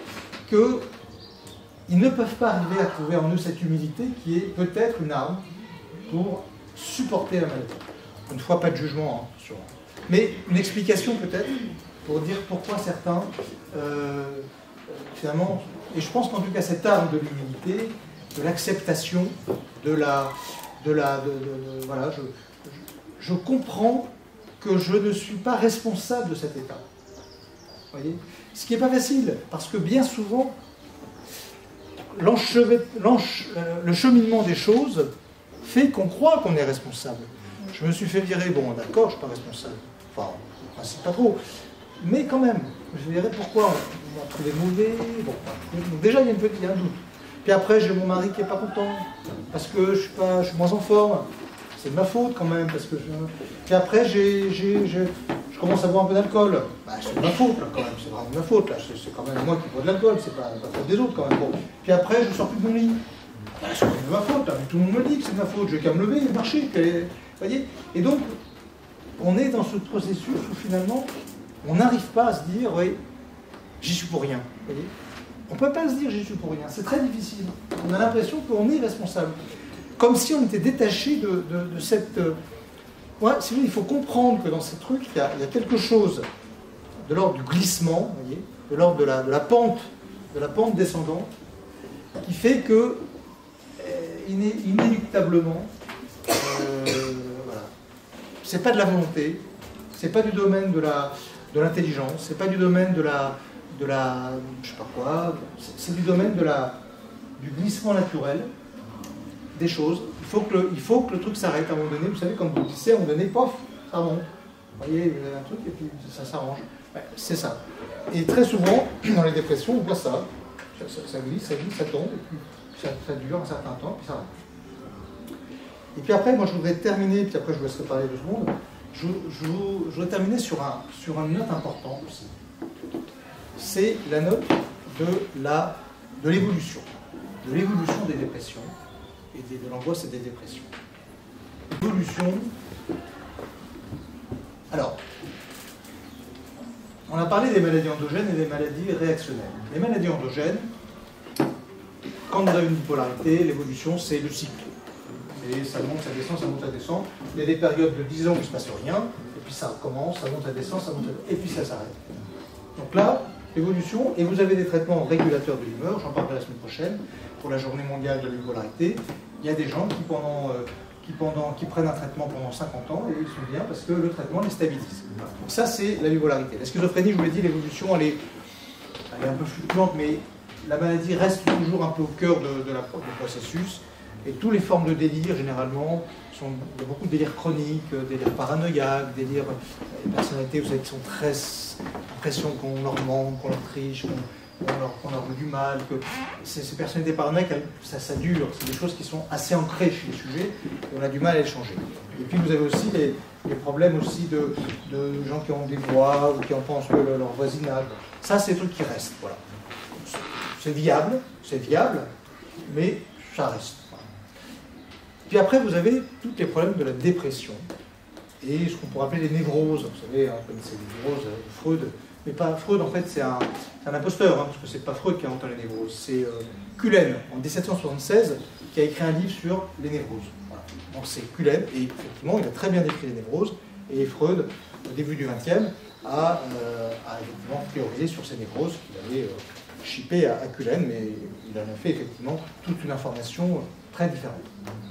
qu'ils ne peuvent pas arriver à trouver en eux cette humilité qui est peut-être une arme pour supporter la maladie. Une fois, pas de jugement, hein, sur... mais une explication peut-être pour dire pourquoi certains, euh, finalement, et je pense qu'en tout cas cette arme de l'humilité, de l'acceptation, de la... De la de, de, de, voilà, je, je, je comprends que je ne suis pas responsable de cet état. Vous voyez ? Ce qui n'est pas facile, parce que bien souvent, le cheminement des choses fait qu'on croit qu'on est responsable. Je me suis fait virer, bon d'accord, je ne suis pas responsable. Enfin, en principe pas trop. Mais quand même, je verrai pourquoi on m'a trouvé mauvais. Bon, donc déjà, il y a, une petite, il y a un doute. Puis après, j'ai mon mari qui n'est pas content, parce que je suis, pas, je suis moins en forme. C'est de ma faute quand même. Parce que je... Puis après, j'ai, j'ai, j'ai, je commence à boire un peu d'alcool. Bah, c'est de ma faute, là, quand même. C'est vraiment de ma faute. Là. C'est quand même moi qui bois de l'alcool. C'est pas la faute des autres, quand même. Bon. Puis après, je ne sors plus de mon lit. Bah, c'est de ma faute. Là. Mais tout le monde me dit que c'est de ma faute. Je n'ai qu'à me lever et marcher. Vous voyez ? Et donc, on est dans ce processus où finalement, on n'arrive pas à se dire, oui, j'y suis pour rien. Vous voyez ? On ne peut pas se dire j'y suis pour rien, c'est très difficile. On a l'impression qu'on est responsable. Comme si on était détaché de, de, de cette... Euh... Ouais, si vous voulez, il faut comprendre que dans ces trucs, il y a, il y a quelque chose de l'ordre du glissement, vous voyez, de l'ordre de la, de la pente, de la pente descendante, qui fait que, euh, iné, inéluctablement, euh, voilà, c'est pas de la volonté, c'est pas du domaine de la, de l'intelligence, c'est pas du domaine de la... de la, je sais pas quoi, c'est du domaine de la, du glissement naturel des choses. Il faut que le, il faut que le truc s'arrête à un moment donné. Vous savez, quand vous glissez, à un moment donné, pof, ça remonte. Vous voyez, vous avez un truc et puis ça s'arrange. Ouais, c'est ça. Et très souvent, dans les dépressions, on voit ça. Ça, ça, ça glisse, ça glisse, ça tombe, et puis ça, ça dure un certain temps, puis ça remonte. Et puis après, moi je voudrais terminer, puis après je vous laisserai parler deux secondes, je, je, je voudrais terminer sur, un, sur une note importante aussi. C'est la note de la, de l'évolution, de l'évolution des dépressions, et des, de l'angoisse et des dépressions. L'évolution. Alors, on a parlé des maladies endogènes et des maladies réactionnelles. Les maladies endogènes, quand vous avez une bipolarité, l'évolution, c'est le cycle. Et ça monte, ça descend, ça monte, ça descend. Il y a des périodes de dix ans où il ne se passe rien, et puis ça recommence, ça monte, ça descend, ça monte, ça descend, et puis ça s'arrête. Donc là, l'évolution, et vous avez des traitements régulateurs de l'humeur, j'en parlerai la semaine prochaine, pour la journée mondiale de la bipolarité. Il y a des gens qui, pendant, euh, qui, pendant, qui prennent un traitement pendant cinquante ans, et ils sont bien parce que le traitement les stabilise. Donc ça, c'est la bipolarité. La schizophrénie, je vous l'ai dit, l'évolution, elle est, elle est un peu fluctuante, mais la maladie reste toujours un peu au cœur de, de la, du processus. Et toutes les formes de délire, généralement, sont, il y a beaucoup de délires chroniques, délires paranoïaques, délires des personnalités, vous savez, qui sont très l'impression qu'on leur manque, qu'on leur triche, qu'on qu'on leur, qu'on leur veut du mal, que ces, ces personnalités paranoïaques, ça, ça dure, c'est des choses qui sont assez ancrées chez les sujets, et on a du mal à les changer. Et puis vous avez aussi les, les problèmes aussi de, de gens qui ont des voix, ou qui en pensent que le, leur voisinage. Ça, c'est des trucs qui restent, voilà. C'est viable, c'est viable, mais ça reste. Puis après, vous avez tous les problèmes de la dépression et ce qu'on pourrait appeler les névroses. Vous savez, hein, vous connaissez les névroses, euh, Freud. Mais pas Freud, en fait, c'est un, un imposteur, hein, parce que c'est pas Freud qui a inventé les névroses. C'est euh, Cullen, en dix-sept cent soixante-seize, qui a écrit un livre sur les névroses. Voilà. Donc c'est Cullen, et effectivement, il a très bien décrit les névroses. Et Freud, au début du vingtième, a, euh, a effectivement théorisé sur ces névroses qu'il avait euh, chippé à, à Cullen, mais il en a fait effectivement toute une information très différente.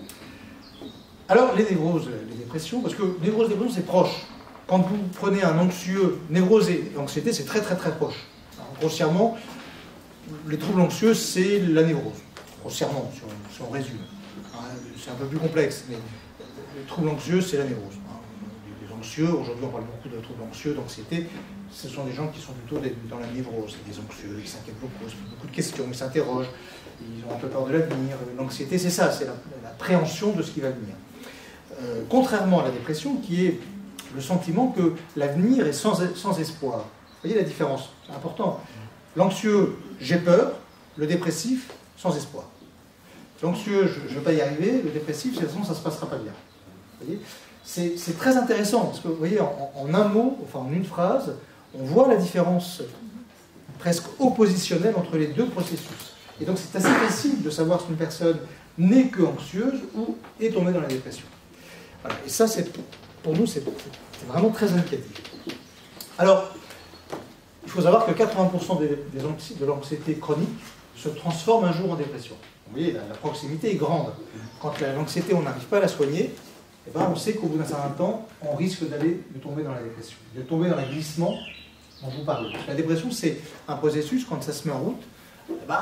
Alors, les névroses, les dépressions, parce que névrose et dépression, c'est proche. Quand vous prenez un anxieux, névrose et anxiété, c'est très très très proche. Alors, grossièrement, les troubles anxieux, c'est la névrose. Grossièrement, si on, si on résume. C'est un peu plus complexe, mais les troubles anxieux, c'est la névrose. Les anxieux, aujourd'hui on parle beaucoup de troubles anxieux, d'anxiété, ce sont des gens qui sont plutôt dans la névrose. Des anxieux, ils s'inquiètent beaucoup, ils se posent beaucoup de questions, ils s'interrogent, ils ont un peu peur de l'avenir. L'anxiété, c'est ça, c'est l'appréhension de ce qui va venir. Euh, contrairement à la dépression, qui est le sentiment que l'avenir est sans, sans espoir. Vous voyez la différence? C'est important. L'anxieux, j'ai peur. Le dépressif, sans espoir. L'anxieux, je ne vais pas y arriver. Le dépressif, de toute façon, ça ne se passera pas bien. Vous voyez, c'est très intéressant, parce que vous voyez, en, en un mot, enfin en une phrase, on voit la différence presque oppositionnelle entre les deux processus. Et donc c'est assez facile de savoir si une personne n'est que anxieuse ou est tombée dans la dépression. Voilà. Et ça, pour nous, c'est vraiment très inquiétant. Alors, il faut savoir que quatre-vingts pour cent des, des anxi, de l'anxiété chronique se transforme un jour en dépression. Vous voyez, la, la proximité est grande. Quand l'anxiété, on n'arrive pas à la soigner, eh ben, on sait qu'au bout d'un certain temps, on risque d'aller de tomber dans la dépression, de tomber dans le glissement dont je vous parle. La dépression, c'est un processus, quand ça se met en route, eh ben,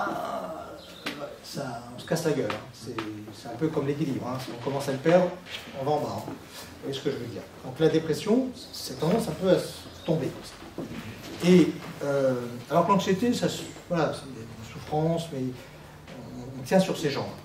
ça, on se casse la gueule. Hein. C'est un peu comme l'équilibre. Hein. Si on commence à le perdre, on va en bas. Hein. Vous voyez ce que je veux dire. Donc la dépression, c'est tendance un peu à se tomber comme ça. Et euh, alors que l'anxiété, ça, voilà, c'est une souffrance, mais on, on tient sur ses jambes.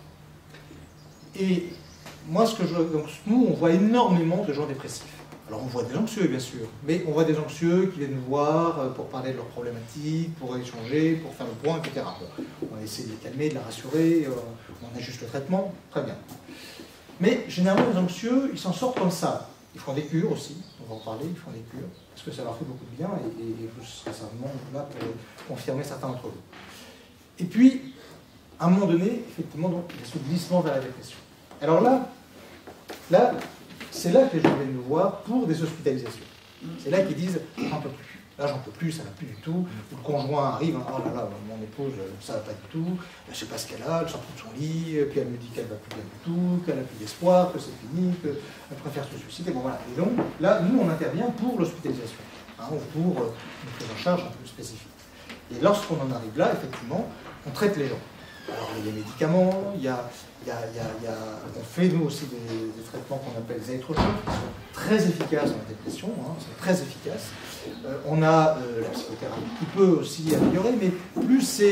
Et moi, ce que je, donc, nous, on voit énormément de gens dépressifs. Alors on voit des anxieux, bien sûr, mais on voit des anxieux qui viennent nous voir pour parler de leurs problématiques, pour échanger, pour faire le point, et cetera. Bon, on essaie de les calmer, de les rassurer, on ajuste le traitement, très bien. Mais généralement, les anxieux, ils s'en sortent comme ça. Ils font des cures aussi, on va en parler, ils font des cures, parce que ça leur fait beaucoup de bien, et, et vous serez certainement là pour confirmer certains d'entre vous. Et puis, à un moment donné, effectivement, donc, il y a ce glissement vers la dépression. Alors là, là, c'est là que les gens viennent nous voir pour des hospitalisations. C'est là qu'ils disent « j'en peux plus ». Là, j'en peux plus, ça va plus du tout. Ou le conjoint arrive, hein, « oh là là, mon épouse, ça va pas du tout, je sais pas ce qu'elle a, elle sort de son lit, puis elle me dit qu'elle va plus bien du tout, qu'elle a plus d'espoir, que c'est fini, qu'elle préfère se suicider ». Bon voilà. Et donc, là, nous, on intervient pour l'hospitalisation, hein, ou pour euh, une prise en charge un peu spécifique. Et lorsqu'on en arrive là, effectivement, on traite les gens. Alors, il y a des médicaments, il y a, il y a, il y a, il y a, on fait nous aussi des, des traitements qu'on appelle les électrochocs, qui sont très efficaces en dépression, hein, sont très efficaces. Euh, on a euh, la psychothérapie qui peut aussi améliorer, mais plus c'est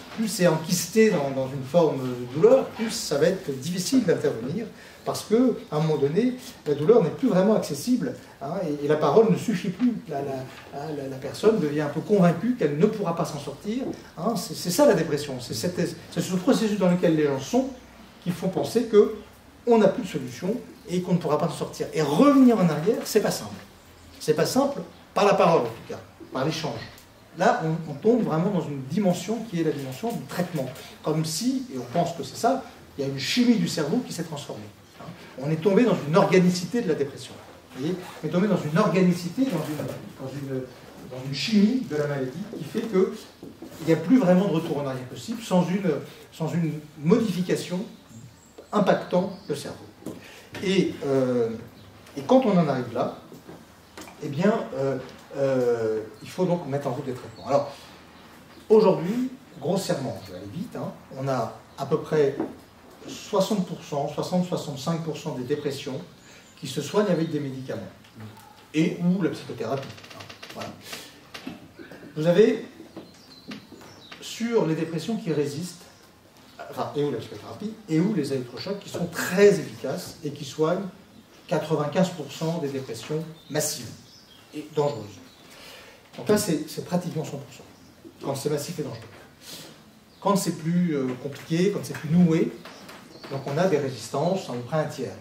plus c'est enquisté dans, dans une forme de douleur, plus ça va être difficile d'intervenir, parce qu'à un moment donné, la douleur n'est plus vraiment accessible, hein, et, et la parole ne suffit plus. La, la, la, la personne devient un peu convaincue qu'elle ne pourra pas s'en sortir. Hein, c'est ça la dépression, c'est ce processus dans lequel les gens sont qui font penser qu'on n'a plus de solution et qu'on ne pourra pas s'en sortir. Et revenir en arrière, c'est pas simple. C'est pas simple par la parole en tout cas, par l'échange. Là, on, on tombe vraiment dans une dimension qui est la dimension du traitement. Comme si, et on pense que c'est ça, il y a une chimie du cerveau qui s'est transformée. Hein. On est tombé dans une organicité de la dépression. Vous voyez, on est tombé dans une organicité, dans une, dans une, dans une chimie de la maladie qui fait qu'il n'y a plus vraiment de retour en arrière possible sans une, sans une modification impactant le cerveau. Et, euh, et quand on en arrive là, eh bien, euh, euh, il faut donc mettre en route des traitements. Alors, aujourd'hui, grossièrement, je vais aller vite, hein, on a à peu près soixante pour cent, soixante à soixante-cinq pour cent des dépressions qui se soignent avec des médicaments et ou la psychothérapie. Hein, voilà. Vous avez, sur les dépressions qui résistent, enfin, et ou la psychothérapie, et ou les électrochocs qui sont très efficaces et qui soignent quatre-vingt-quinze pour cent des dépressions massives et dangereuses. Donc là, c'est pratiquement cent pour cent, quand c'est massif et dangereux. Quand c'est plus euh, compliqué, quand c'est plus noué, donc on a des résistances à peu près un tiers.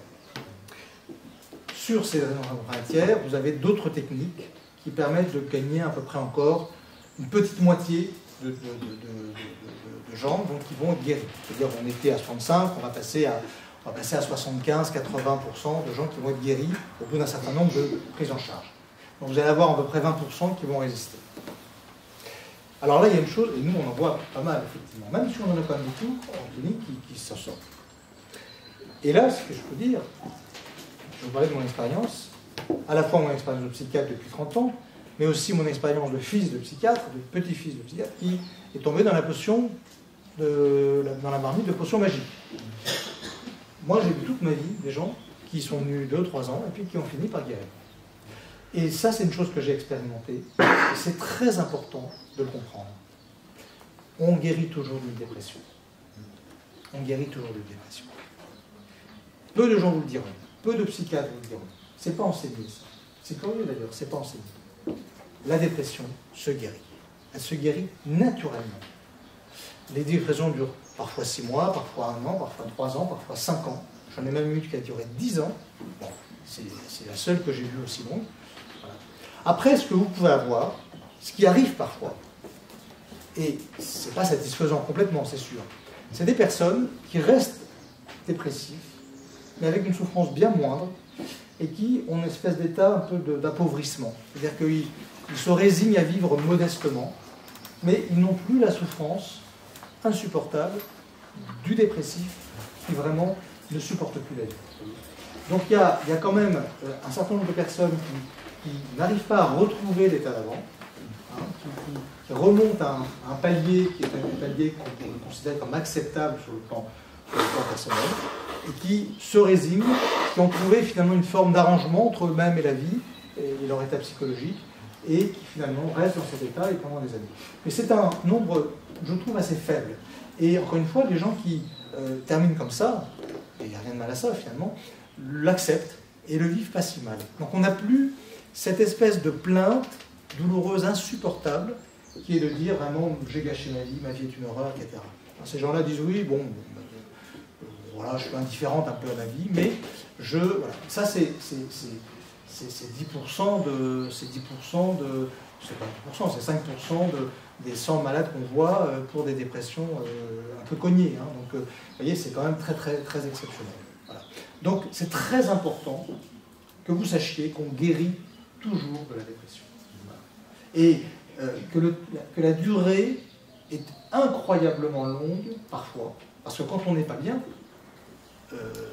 Sur ces résistances à peu près un tiers, vous avez d'autres techniques qui permettent de gagner à peu près encore une petite moitié de, de, de, de, de, de gens donc, qui vont être guéris. C'est-à-dire on était à soixante-cinq, on va passer à, on va passer à soixante-quinze à quatre-vingts pour cent de gens qui vont être guéris au bout d'un certain nombre de prises en charge. Donc vous allez avoir à peu près vingt pour cent qui vont résister. Alors là, il y a une chose, et nous on en voit pas mal, effectivement, même si on en a quand même beaucoup en clinique qui, qui s'en sortent. Et là, ce que je peux dire, je vous parlais de mon expérience, à la fois mon expérience de psychiatre depuis trente ans, mais aussi mon expérience de fils de psychiatre, de petit-fils de psychiatre, qui est tombé dans la potion, de, dans la marmite de potions magiques. Moi, j'ai vu toute ma vie des gens qui sont venus deux, trois ans, et puis qui ont fini par guérir. Et ça, c'est une chose que j'ai expérimentée, et c'est très important de le comprendre. On guérit toujours d'une dépression. On guérit toujours d'une dépression. Peu de gens vous le diront, peu de psychiatres vous le diront. C'est pas enseigné, ça. C'est curieux d'ailleurs, c'est pas enseigné. La dépression se guérit. Elle se guérit naturellement. Les dépressions durent parfois six mois, parfois un an, parfois trois ans, parfois cinq ans. J'en ai même eu qui a duré dix ans. Bon, c'est la seule que j'ai vue aussi longue. Voilà. Après, ce que vous pouvez avoir, ce qui arrive parfois, et c'est pas satisfaisant complètement, c'est sûr, c'est des personnes qui restent dépressives, mais avec une souffrance bien moindre, et qui ont une espèce d'état un peu d'appauvrissement. C'est-à-dire qu'ils ils se résignent à vivre modestement, mais ils n'ont plus la souffrance insupportable du dépressif qui vraiment ne supporte plus la vie. Donc il y a, il y a quand même un certain nombre de personnes qui, qui n'arrivent pas à retrouver l'état d'avant, hein, qui, qui, qui remontent à un, un palier qui est un palier qu'on considère comme acceptable sur le plan, sur le plan personnel, et qui se résignent, qui ont trouvé finalement une forme d'arrangement entre eux-mêmes et la vie, et leur état psychologique, et qui finalement restent dans cet état et pendant des années. Mais c'est un nombre, je trouve, assez faible. Et encore une fois, les gens qui euh, terminent comme ça, et il n'y a rien de mal à ça finalement, l'acceptent et le vivent pas si mal. Donc on n'a plus cette espèce de plainte douloureuse, insupportable, qui est de dire vraiment j'ai gâché ma vie, ma vie est une horreur, et cetera. Alors, ces gens-là disent oui, bon, euh, voilà, je suis indifférente un peu à ma vie, mais je, voilà. Ça c'est dix pour cent de, c'est dix pour cent de, c'est pas dix pour cent, c'est cinq pour cent de, des cent malades qu'on voit euh, pour des dépressions euh, un peu cognées. Hein. Donc, euh, vous voyez, c'est quand même très, très, très exceptionnel. Voilà. Donc, c'est très important que vous sachiez qu'on guérit toujours de la dépression. Voilà. Et euh, que, le, que la durée est incroyablement longue, parfois, parce que quand on n'est pas bien, euh,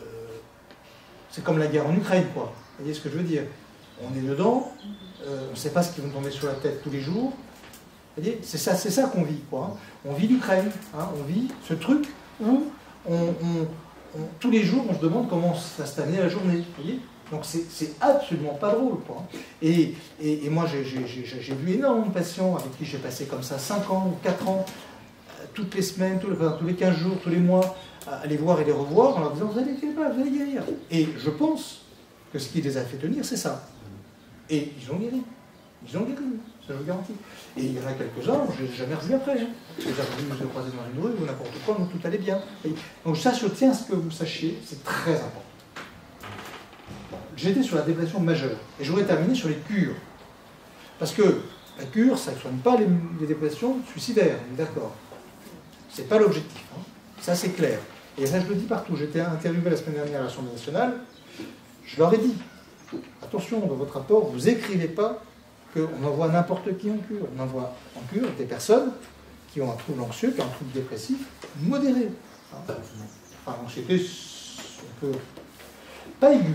c'est comme la guerre en Ukraine, quoi. Vous voyez ce que je veux dire? On est dedans, euh, on ne sait pas ce qui va nous tomber sur la tête tous les jours. C'est ça, c'est ça qu'on vit, quoi. Hein. On vit l'Ukraine, hein, on vit ce truc où on, on, on, tous les jours on se demande comment va se terminer la journée. Vous voyez? Donc c'est absolument pas drôle, quoi. Et, et, et moi j'ai vu énormément de patients avec qui j'ai passé comme ça cinq ans ou quatre ans, toutes les semaines, tous les, enfin, tous les quinze jours, tous les mois, à les voir et les revoir en leur disant vous allez guérir, vous allez guérir. Et je pense que ce qui les a fait tenir, c'est ça. Et ils ont guéri. Ils ont guéri, ça je vous garantis. Et il y en a quelques-uns, je ne les ai jamais revus après. Hein. Je les ai revus, je les ai croisés dans une rue ou n'importe quoi, donc tout allait bien. Et donc ça, je tiens à ce que vous sachiez, c'est très important. J'étais sur la dépression majeure. Et j'aurais terminé sur les cures. Parce que la cure, ça ne soigne pas les, les dépressions suicidaires, on est d'accord. Ce n'est pas l'objectif. Hein. Ça, c'est clair. Et ça, je le dis partout. J'étais interviewé la semaine dernière à l'Assemblée nationale. Je leur ai dit, attention, dans votre rapport, vous n'écrivez pas qu'on envoie n'importe qui en cure. On envoie en cure des personnes qui ont un trouble anxieux, qui ont un trouble dépressif modéré. Hein. Enfin, l'anxiété, on peut... pas aiguë.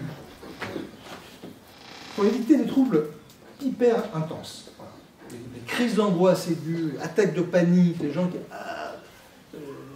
Pour éviter des troubles hyper intenses. Voilà. Les, les crises d'angoisse aiguës, attaques de panique, les gens qui... Ah, euh,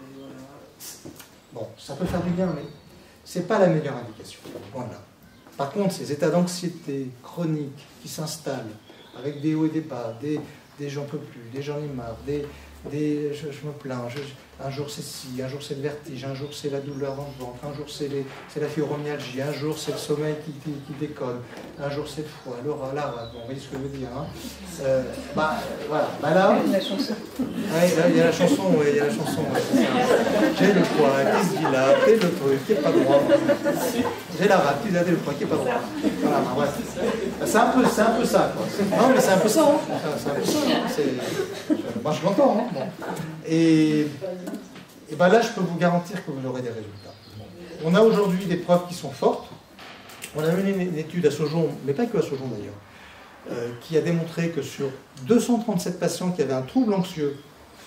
bon, ça peut faire du bien, mais ce n'est pas la meilleure indication. Loin de là. Par contre, ces états d'anxiété chroniques qui s'installent, avec des hauts et des bas, des, des j'en peux plus, des j'en ai marre, des, des je, je me plains, je, un jour c'est ci, un jour c'est le vertige, un jour c'est la douleur dans le ventre, un jour c'est la fibromyalgie, un jour c'est le sommeil qui, qui, qui déconne, un jour c'est le froid, l'aura, la rate, bon, vous voyez ce que je veux dire. Hein. Euh, bah, voilà, bah là, il y a la chanson. Ouais, là, il y a la chanson, ouais, il y a la chanson. Ouais, j'ai le poids, qui se dit là, t'es le truc, qui est pas droit. J'ai la rate, qui a le poids, qui est pas droit. Voilà, bah, ouais. C'est un, peu, un peu ça, quoi. Non, mais c'est un peu ça, hein. C'est un peu ça. Hein. Moi, je l'entends. Hein. Bon. Et, et ben là, je peux vous garantir que vous aurez des résultats. On a aujourd'hui des preuves qui sont fortes. On a mené une étude à Sojon, mais pas que à Sojon d'ailleurs, euh, qui a démontré que sur deux cent trente-sept patients qui avaient un trouble anxieux,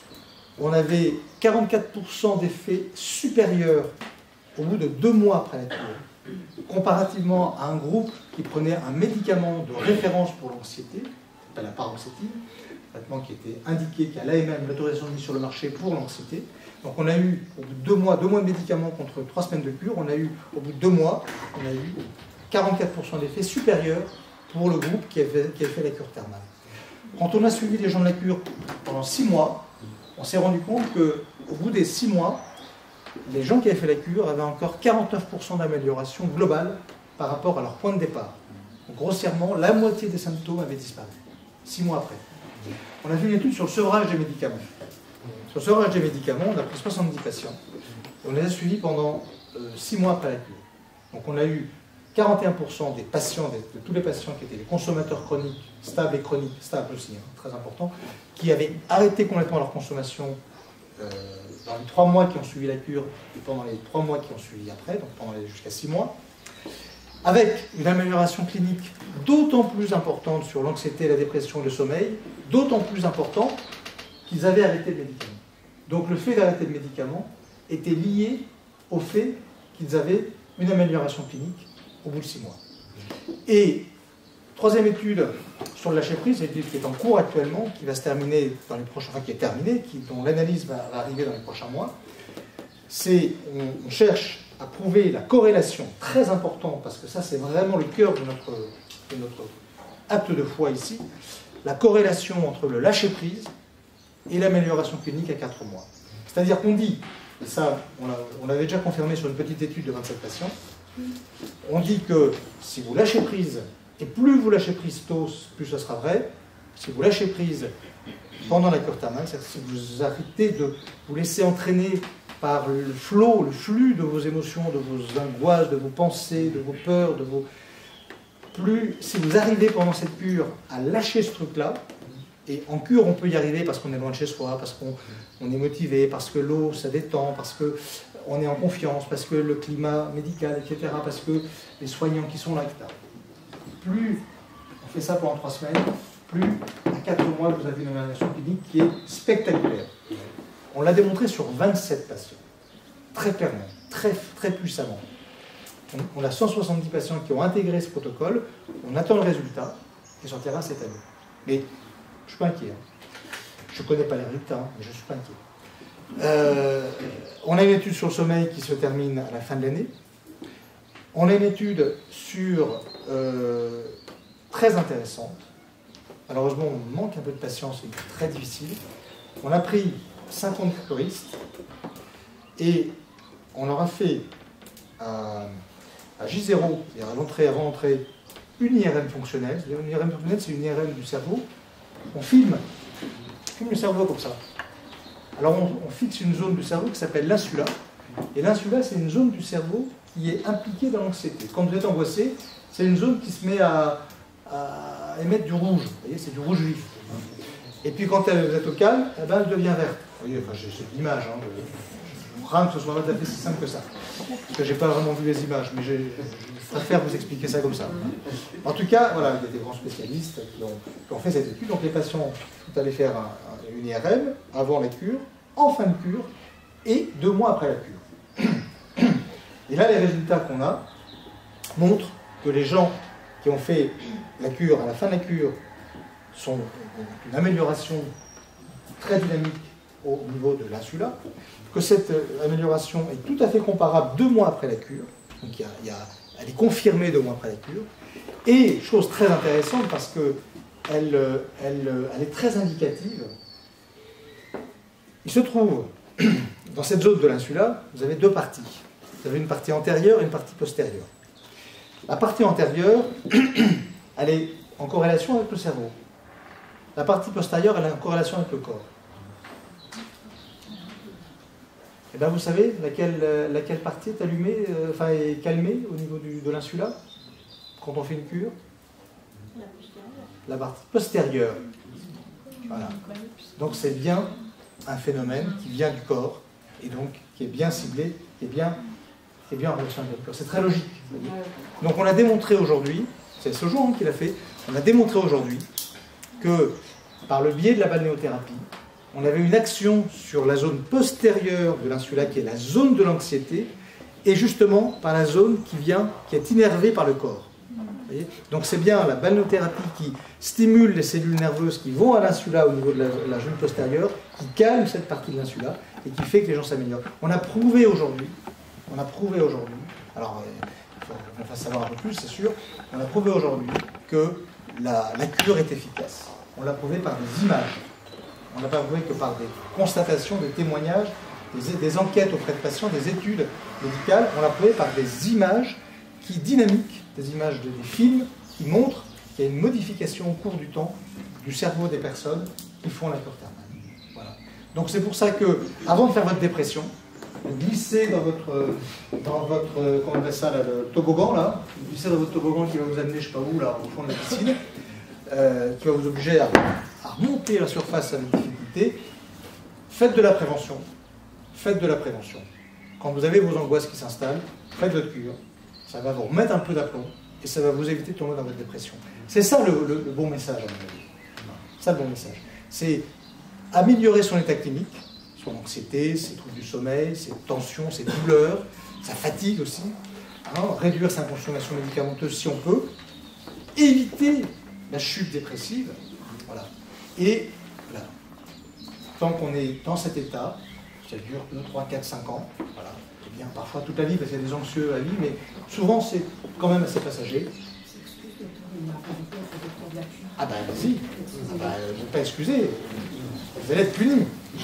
on avait quarante-quatre pour cent d'effets supérieurs au bout de deux mois après la cure, comparativement à un groupe qui prenait un médicament de référence pour l'anxiété, la paroxétine, traitement qui était indiqué, qui a l'A M M, l'autorisation de mise sur le marché pour l'anxiété. Donc on a eu, au bout de deux mois, deux mois de médicaments contre trois semaines de cure, on a eu, au bout de deux mois, on a eu quarante-quatre pour cent d'effets supérieurs pour le groupe qui avait, qui avait fait la cure thermale. Quand on a suivi les gens de la cure pendant six mois, on s'est rendu compte qu'au bout des six mois, les gens qui avaient fait la cure avaient encore quarante-neuf pour cent d'amélioration globale par rapport à leur point de départ. Donc, grossièrement, la moitié des symptômes avaient disparu, six mois après. On a fait une étude sur le sevrage des médicaments. Sur le sevrage des médicaments, on a pris soixante-dix patients. Et on les a suivis pendant euh, six mois après la cure. Donc on a eu quarante et un pour cent des patients, de tous les patients qui étaient des consommateurs chroniques, stables et chroniques, stables aussi, hein, très important, qui avaient arrêté complètement leur consommation euh, dans les trois mois qui ont suivi la cure et pendant les trois mois qui ont suivi après, donc pendant jusqu'à six mois, avec une amélioration clinique d'autant plus importante sur l'anxiété, la dépression et le sommeil, d'autant plus importante qu'ils avaient arrêté le médicament. Donc le fait d'arrêter le médicament était lié au fait qu'ils avaient une amélioration clinique au bout de six mois. Et troisième étude sur le lâcher-prise, une étude qui est en cours actuellement, qui va se terminer dans les prochains, enfin qui est terminée, qui, dont l'analyse va, va arriver dans les prochains mois, c'est on, on cherche à prouver la corrélation très importante, parce que ça c'est vraiment le cœur de notre, de notre acte de foi ici, la corrélation entre le lâcher-prise et l'amélioration clinique à quatre mois. C'est-à-dire qu'on dit, et ça on l'avait déjà confirmé sur une petite étude de vingt-sept patients, on dit que si vous lâchez prise, et plus vous lâchez prise tôt, plus ce sera vrai, si vous lâchez prise pendant la cure thermale, c'est-à-dire si vous arrêtez de vous laisser entraîner par le flot, le flux de vos émotions, de vos angoisses, de vos pensées, de vos peurs, de vos... Plus, si vous arrivez pendant cette cure à lâcher ce truc-là, et en cure on peut y arriver parce qu'on est loin de chez soi, parce qu'on on est motivé, parce que l'eau ça détend, parce qu'on est en confiance, parce que le climat médical, et cetera, parce que les soignants qui sont là, et cetera. Plus on fait ça pendant trois semaines, plus à quatre mois vous avez une amélioration clinique qui est spectaculaire. On l'a démontré sur vingt-sept patients, très clairement, très, très puissamment. On, on a cent soixante-dix patients qui ont intégré ce protocole, on attend le résultat, qui sortira cette année. Mais je ne suis pas inquiet. Hein. Je ne connais pas les résultats, hein, mais je ne suis pas inquiet. Euh, on a une étude sur le sommeil qui se termine à la fin de l'année. On a une étude sur, euh, très intéressante. Malheureusement, on manque un peu de patience, c'est très difficile. On a pris cinquante curistes et on leur a fait à, à J zéro, c'est-à-dire à l'entrée avant l'entrée, une I R M fonctionnelle. Une I R M fonctionnelle, c'est une I R M du cerveau. On filme, on filme le cerveau comme ça. Alors on, on fixe une zone du cerveau qui s'appelle l'insula. Et l'insula, c'est une zone du cerveau qui est impliquée dans l'anxiété. Quand vous êtes angoissé, c'est une zone qui se met à, à émettre du rouge. Vous voyez, c'est du rouge vif. Et puis quand vous êtes au calme, eh ben, elle devient verte. Vous voyez, enfin, c'est l'image. Hein, je crains que ce soit pas si simple que ça. Parce que je n'ai pas vraiment vu les images, mais je préfère vous expliquer ça comme ça. En tout cas, voilà, il y a des grands spécialistes qui ont, qui ont fait cette étude. Donc les patients sont allés faire un, un, une I R M avant la cure, en fin de cure, et deux mois après la cure. Et là, les résultats qu'on a montrent que les gens qui ont fait la cure, à la fin de la cure, sont une amélioration très dynamique au niveau de l'insula, que cette amélioration est tout à fait comparable deux mois après la cure, donc il y a, il y a, elle est confirmée deux mois après la cure, et chose très intéressante parce qu'elle elle, elle est très indicative, il se trouve, dans cette zone de l'insula, vous avez deux parties. Vous avez une partie antérieure et une partie postérieure. La partie antérieure, elle est en corrélation avec le cerveau. La partie postérieure, elle est en corrélation avec le corps. Et bien vous savez laquelle, laquelle partie est allumée, euh, enfin est calmée au niveau du, de l'insula quand on fait une cure? La postérieure. La partie postérieure. Voilà. Donc c'est bien un phénomène qui vient du corps et donc qui est bien ciblé, qui est bien, qui est bien en relation avec le corps. C'est très logique. Donc on a démontré aujourd'hui, c'est ce jour qu'il a fait, on a démontré aujourd'hui que par le biais de la balnéothérapie, on avait une action sur la zone postérieure de l'insula, qui est la zone de l'anxiété, et justement par la zone qui vient, qui est innervée par le corps. Vous voyez ? Donc c'est bien la balnéothérapie qui stimule les cellules nerveuses qui vont à l'insula au niveau de la, la zone postérieure, qui calme cette partie de l'insula, et qui fait que les gens s'améliorent. On a prouvé aujourd'hui, on a prouvé aujourd'hui, alors euh, il faut qu'on fasse savoir un peu plus, c'est sûr, on a prouvé aujourd'hui que la, la cure est efficace. On l'a prouvé par des images. On n'a pas prouvé que par des constatations, des témoignages, des, des enquêtes auprès de patients, des études médicales. On l'a prouvé par des images qui dynamiquent, des images de, des films qui montrent qu'il y a une modification au cours du temps du cerveau des personnes qui font la cure thermale. Voilà. Donc c'est pour ça que, avant de faire votre dépression, vous glissez dans votre, dans votre, comment on appelle ça, là, le toboggan, là, vous glissez dans votre toboggan qui va vous amener, je ne sais pas où, là, au fond de la piscine, euh, qui va vous obliger à, à remonter la surface avec difficulté. Faites de la prévention. Faites de la prévention. Quand vous avez vos angoisses qui s'installent, faites votre cure. Ça va vous remettre un peu d'aplomb et ça va vous éviter de tomber dans votre dépression. C'est ça le, le, le bon message, à mon avis. C'est ça le bon message. C'est améliorer son état clinique, son anxiété, ses troubles du sommeil, ses tensions, ses douleurs, sa fatigue aussi. Hein, réduire sa consommation médicamenteuse si on peut. Éviter la chute dépressive. Voilà. Et voilà. Tant qu'on est dans cet état, ça dure deux, trois, quatre, cinq ans, voilà. Eh bien, parfois toute la vie, parce qu'il y a des anxieux à la vie, mais souvent c'est quand même assez passager. Ah ben vas-y, ah ben, je ne vais pas excuser, vous allez être punis.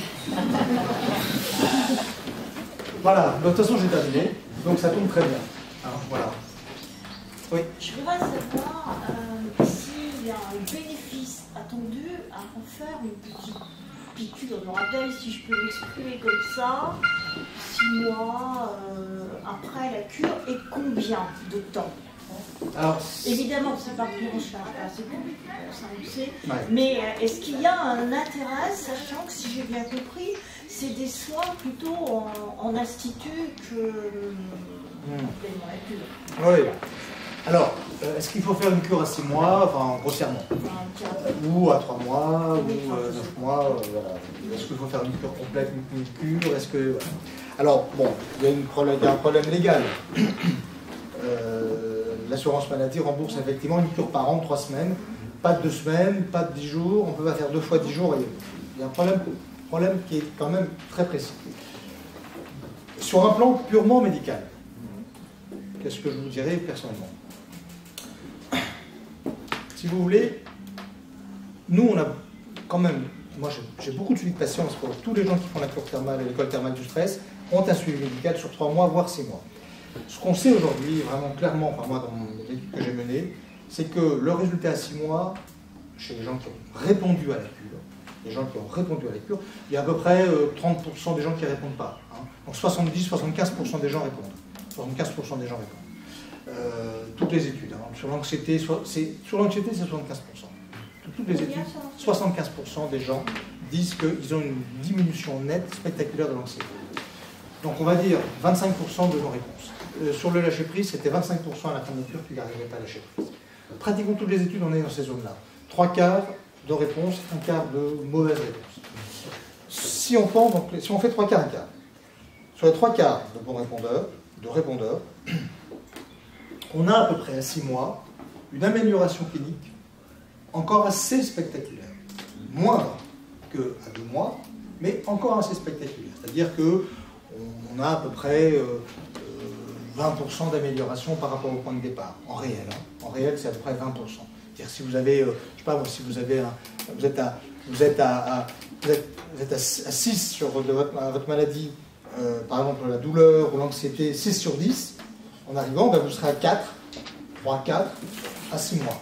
Voilà, de toute façon j'ai terminé, donc ça tombe très bien. Alors, voilà. Oui. Je voudrais savoir euh, s'il y a un bénéfice attendu à en faire une petite piqûre, je me rappelle, si je peux l'exprimer comme ça, six mois euh, après la cure, et combien de temps? Alors, évidemment, c'est pas pris en charge, c'est bon, ça on le sait, ouais. Mais euh, est-ce qu'il y a un intérêt, sachant que si j'ai bien compris, c'est des soins plutôt en, en institut que mmh. complètement la cure. Oui. Alors, euh, est-ce qu'il faut faire une cure à six mois, enfin grossièrement, ou à trois mois, ou euh, neuf mois, euh, voilà. Est-ce qu'il faut faire une cure complète, une cure, est-ce que... Voilà. Alors, bon, il y a, une problème, il y a un problème légal. Euh, L'assurance maladie rembourse effectivement une cure par an, trois semaines, pas de deux semaines, pas de dix jours, on peut pas faire deux fois dix jours, et il y a un problème, problème qui est quand même très précis. Sur un plan purement médical, qu'est-ce que je vous dirais personnellement? Si vous voulez, nous on a quand même moi j'ai beaucoup de suivi de patients, parce que tous les gens qui font la cure thermale et l'école thermale du stress ont un suivi médical sur trois mois, voire six mois. Ce qu'on sait aujourd'hui, vraiment clairement, enfin moi dans l'étude que j'ai menée, c'est que le résultat à six mois, chez les gens qui ont répondu à la cure, les gens qui ont répondu à la cure, il y a à peu près euh, trente pour cent des gens qui ne répondent pas. Hein. Donc soixante-dix à soixante-quinze pour cent des gens répondent. soixante-quinze pour cent des gens répondent. Euh, toutes les études. Hein. Sur l'anxiété, c'est soixante-quinze pour cent. Toutes les études, soixante-quinze pour cent des gens disent qu'ils ont une diminution nette, spectaculaire de l'anxiété. Donc on va dire vingt-cinq pour cent de non-réponse. Euh, sur le lâcher-prise, c'était vingt-cinq pour cent à la fin de la cure qui n'arrivaient pas à lâcher prise. Pratiquement toutes les études, on est dans ces zones-là. Trois quarts de réponse, un quart de mauvaise réponse. Si on, prend, donc, si on fait trois quarts, un quart, sur les trois quarts de bons répondeurs, de répondeurs, on a à peu près à six mois une amélioration clinique encore assez spectaculaire. Moindre qu'à deux mois, mais encore assez spectaculaire. C'est-à-dire qu'on a à peu près euh, vingt pour cent d'amélioration par rapport au point de départ, en réel. Hein. En réel, c'est à peu près vingt pour cent. C'est-à-dire si vous avez, euh, je sais pas, si vous avez un, vous êtes à, vous êtes à, à vous êtes, vous êtes à six sur de votre, votre maladie, euh, par exemple la douleur ou l'anxiété, six sur dix, en arrivant, ben, vous serez à quatre, trois, quatre, à six mois.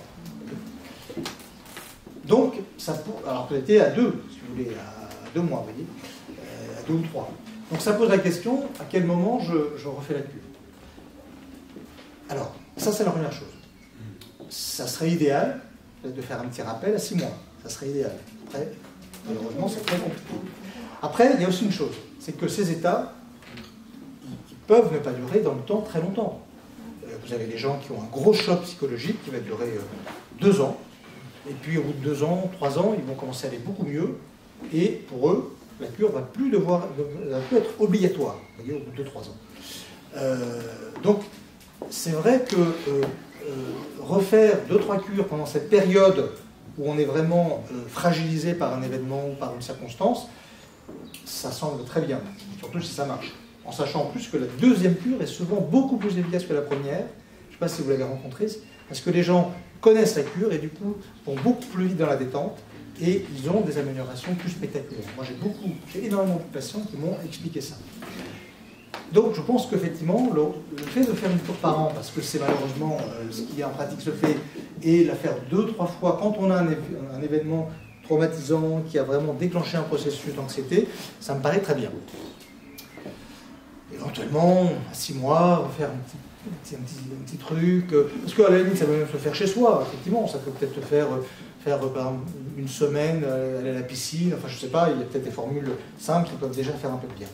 Donc, ça pour, alors que était à deux, si vous voulez, à deux mois, vous voyez, euh, à deux ou trois. Donc ça pose la question, à quel moment je, je refais la cure. Alors, ça c'est la première chose. Ça serait idéal de faire un petit rappel à six mois. Ça serait idéal. Après, malheureusement, c'est très compliqué. Après, il y a aussi une chose, c'est que ces états, ils peuvent ne pas durer dans le temps très longtemps. Vous avez des gens qui ont un gros choc psychologique qui va durer deux ans. Et puis au bout de deux ans, trois ans, ils vont commencer à aller beaucoup mieux. Et pour eux, la cure ne va plus devoir, va plus être obligatoire, vous voyez, au bout de deux trois ans. Euh, donc, c'est vrai que euh, euh, refaire deux trois cures pendant cette période où on est vraiment euh, fragilisé par un événement ou par une circonstance, ça semble très bien, surtout si ça marche. En sachant en plus que la deuxième cure est souvent beaucoup plus efficace que la première. Je ne sais pas si vous l'avez rencontré, parce que les gens connaissent la cure et du coup vont beaucoup plus vite dans la détente et ils ont des améliorations plus spectaculaires. Moi j'ai beaucoup, j'ai énormément de patients qui m'ont expliqué ça. Donc je pense qu'effectivement le, le fait de faire une cure par an, parce que c'est malheureusement euh, ce qui en pratique se fait, et la faire deux, trois fois quand on a un, un événement traumatisant qui a vraiment déclenché un processus d'anxiété, ça me paraît très bien. Éventuellement, à six mois, refaire un petit Un petit, un, petit, un petit truc, parce qu'à la limite ça peut même se faire chez soi, effectivement, ça peut peut-être te faire, faire par exemple, une semaine, aller à la piscine, enfin je sais pas, il y a peut-être des formules simples qui peuvent déjà faire un peu de bien.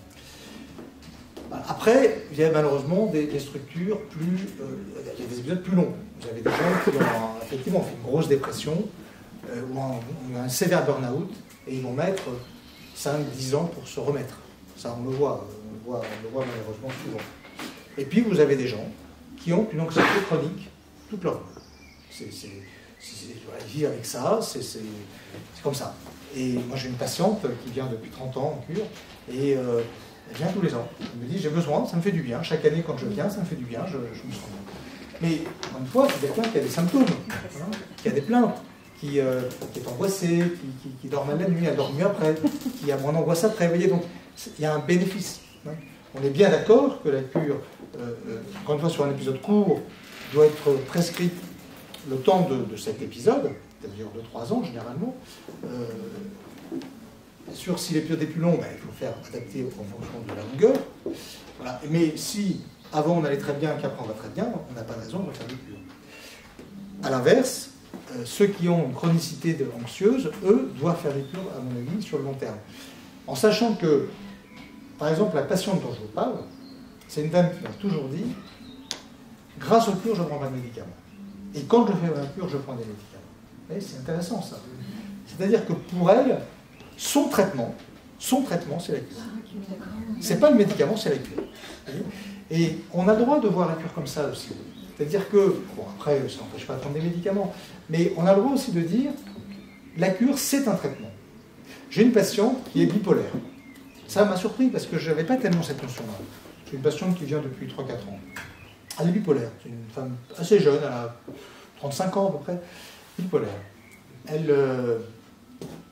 Après, il y a malheureusement des, des structures plus, euh, il y a des épisodes plus longs. Vous avez des gens qui ont effectivement fait une grosse dépression, euh, ou, un, ou un sévère burn-out, et ils vont mettre cinq dix ans pour se remettre. Ça on le voit, on le voit, on le voit malheureusement souvent. Et puis vous avez des gens qui ont une anxiété chronique toute leur vie. Ils vivent avec ça, c'est comme ça. Et moi j'ai une patiente qui vient depuis trente ans en cure, et euh, elle vient tous les ans. Elle me dit j'ai besoin, ça me fait du bien. Chaque année quand je viens, ça me fait du bien, je, je me sens bien. Mais encore une fois, c'est quelqu'un qui a des symptômes, hein, qui a des plaintes, qui, euh, qui est angoissé, qui, qui, qui dort mal la nuit, elle dort mieux après, qui a moins d'angoisse après. Vous voyez, donc il y a un bénéfice. Hein. On est bien d'accord que la cure, euh, euh, encore une fois sur un épisode court, doit être prescrite le temps de, de cet épisode, c'est-à-dire de trois ans généralement. Euh, bien sûr, si l'épisode est plus long, ben, il faut faire adapter en fonction de la longueur. Voilà. Mais si avant on allait très bien et qu'après on va très bien, on n'a pas de raison de faire des cures. A l'inverse, euh, ceux qui ont une chronicité de anxieuse, eux, doivent faire des cures, à mon avis, sur le long terme. En sachant que, par exemple, la patiente dont je vous parle, c'est une dame qui m'a toujours dit « Grâce aux cures, je ne prends pas de médicaments. Et quand je fais ma cure, je prends des médicaments. » C'est intéressant, ça. C'est-à-dire que pour elle, son traitement, son traitement, c'est la cure. C'est pas le médicament, c'est la cure. Et on a le droit de voir la cure comme ça aussi. C'est-à-dire que, bon après, ça n'empêche pas de prendre des médicaments, mais on a le droit aussi de dire la cure, c'est un traitement. J'ai une patiente qui est bipolaire. Ça m'a surpris parce que je n'avais pas tellement cette notion-là. J'ai une patiente qui vient depuis trois quatre ans. Elle est bipolaire. C'est une femme assez jeune, elle a trente-cinq ans à peu près, bipolaire. Elle, euh,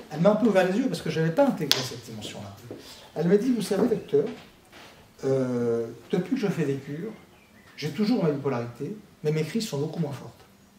elle m'a un peu ouvert les yeux parce que je n'avais pas intégré cette dimension-là. Elle m'a dit, vous savez, docteur, euh, depuis que je fais des cures, j'ai toujours ma bipolarité, mais mes crises sont beaucoup moins fortes.